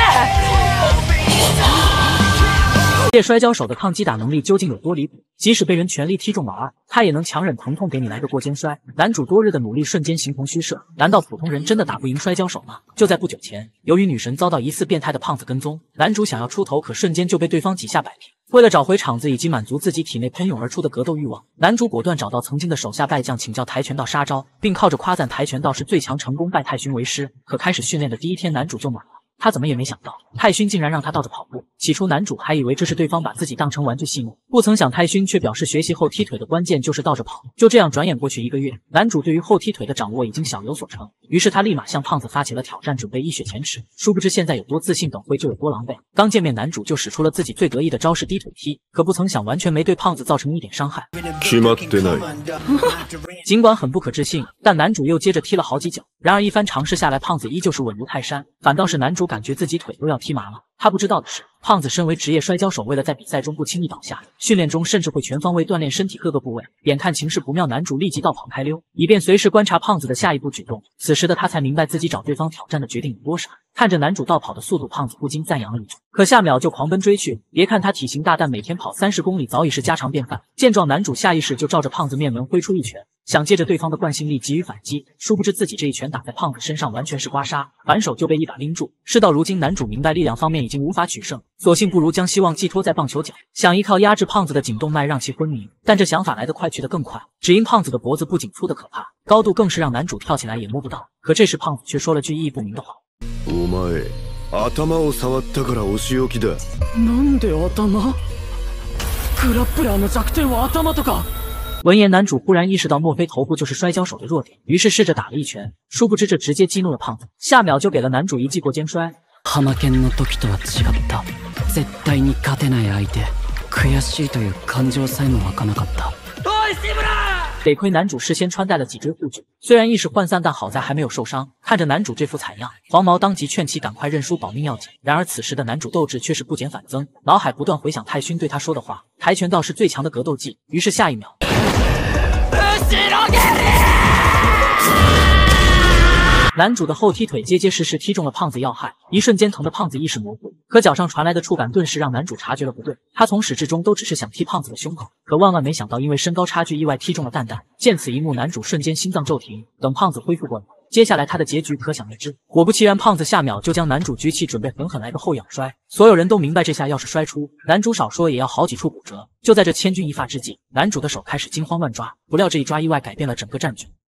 这摔跤手的抗击打能力究竟有多离谱？即使被人全力踢中老二，他也能强忍疼痛给你来个过肩摔。男主多日的努力瞬间形同虚设，难道普通人真的打不赢摔跤手吗？就在不久前，由于女神遭到疑似变态的胖子跟踪，男主想要出头，可瞬间就被对方几下摆平。为了找回场子以及满足自己体内喷涌而出的格斗欲望，男主果断找到曾经的手下败将请教跆拳道杀招，并靠着夸赞跆拳道是最强成功拜泰勋为师。可开始训练的第一天，男主就暖了。他怎么也没想到，泰勋竟然让他倒着跑步。起初男主还以为这是对方把自己当成玩具戏弄，不曾想泰勋却表示学习后踢腿的关键就是倒着跑。就这样转眼过去1个月，男主对于后踢腿的掌握已经小有所成，于是他立马向胖子发起了挑战，准备一雪前耻。殊不知现在有多自信，等会就有多狼狈。刚见面，男主就使出了自己最得意的招式低腿踢，可不曾想完全没对胖子造成一点伤害。 決まってない。 尽管很不可置信，但男主又接着踢了好几脚。然而一番尝试下来，胖子依旧是稳如泰山，反倒是男主感觉自己腿都要踢麻了。他不知道的是，胖子身为职业摔跤手，为了在比赛中不轻易倒下，训练中甚至会全方位锻炼身体各个部位。眼看情势不妙，男主立即倒跑开溜，以便随时观察胖子的下一步举动。此时的他才明白自己找对方挑战的决定有多傻。看着男主倒跑的速度，胖子不禁赞扬了一句，可下秒就狂奔追去。别看他体型大，但每天跑30公里早已是家常便饭。见状，男主下意识就照着胖子面门挥出一拳，想借着对方的惯性力给予反击。殊不知自己这一拳打在胖子身上完全是刮痧，反手就被一把拎住。事到如今，男主明白力量方面已经无法取胜，索性不如将希望寄托在棒球脚，想依靠压制胖子的颈动脉让其昏迷。但这想法来得快去得更快，只因胖子的脖子不仅粗得可怕，高度更是让男主跳起来也摸不到。可这时胖子却说了句意义不明的话： お前頭を触ったからお仕置きだ。 なんで頭？グラップラーの弱点は頭とか。 闻言，男主忽然意识到莫非头部就是摔跤手的弱点，于是试着打了一拳，殊不知这直接激怒了胖子，下秒就给了男主一记过肩摔。 浜県の時とは違った。絶対に勝てない相手。悔しいという感情さえも湧かなかった。 得亏男主事先穿戴了几支护具，虽然一时涣散，但好在还没有受伤。看着男主这副惨样，黄毛当即劝其赶快认输，保命要紧。然而此时的男主斗志却是不减反增，脑海不断回想泰勋对他说的话：跆拳道是最强的格斗技。于是下一秒，男主的后踢腿结结实实踢中了胖子要害，一瞬间疼得胖子意识模糊。可脚上传来的触感顿时让男主察觉了不对，他从始至终都只是想踢胖子的胸口，可万万没想到因为身高差距意外踢中了蛋蛋。见此一幕，男主瞬间心脏骤停。等胖子恢复过来， 接下来他的结局可想而知。果不其然，胖子下秒就将男主举起，准备狠狠来个后仰摔。所有人都明白，这下要是摔出，男主少说也要好几处骨折。就在这千钧一发之际，男主的手开始惊慌乱抓，不料这一抓意外改变了整个战局。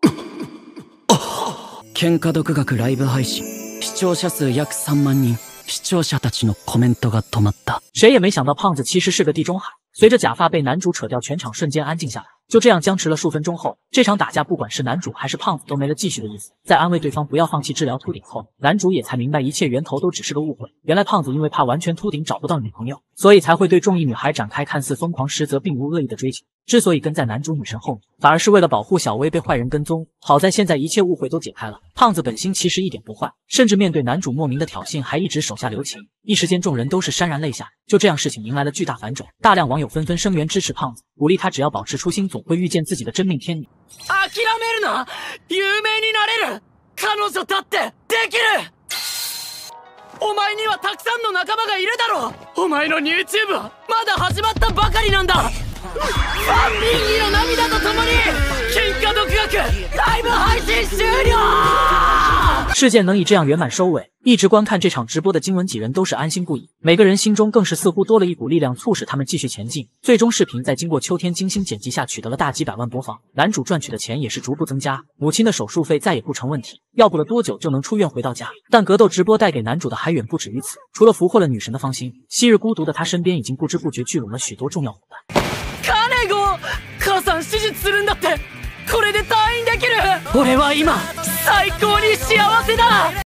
喧嘩独学ライブ配信、視聴者数約3万人、視聴者たちのコメントが止まった。 谁也没想到，胖子其实是个地中海。随着假发被男主扯掉，全场瞬间安静下来。就这样僵持了数分钟后，这场打架不管是男主还是胖子都没了继续的意思。在安慰对方不要放弃治疗秃顶后，男主也才明白一切源头都只是个误会。原来胖子因为怕完全秃顶找不到女朋友，所以才会对中意女孩展开看似疯狂实则并无恶意的追求。之所以跟在男主女神后面，反而是为了保护小薇被坏人跟踪。好在现在一切误会都解开了，胖子本心其实一点不坏，甚至面对男主莫名的挑衅还一直手下留情。一时间众人都是潸然泪下。就这样，事情迎来了巨大反转，大量网友纷纷声援支持胖子，鼓励他只要保持初心，总会遇见自己的真命天女。 諦めるな、有名になれる、彼女だってできる。お前にはたくさんの仲間がいるだろう。お前の YouTube はまだ始まったばかりなんだ。ファンミンギの涙とともに喧嘩独学ライブ配信終了。 事件能以这样圆满收尾，一直观看这场直播的经文几人都是安心不已，每个人心中更是似乎多了一股力量，促使他们继续前进。最终视频在经过秋天精心剪辑下取得了大几百万播放，男主赚取的钱也是逐步增加，母亲的手术费再也不成问题，要不了多久就能出院回到家。但格斗直播带给男主的还远不止于此，除了俘获了女神的芳心，昔日孤独的他身边已经不知不觉聚拢了许多重要伙伴。 金子、母さん手術するんだって、これで退院できる。俺は今最高に幸せだ。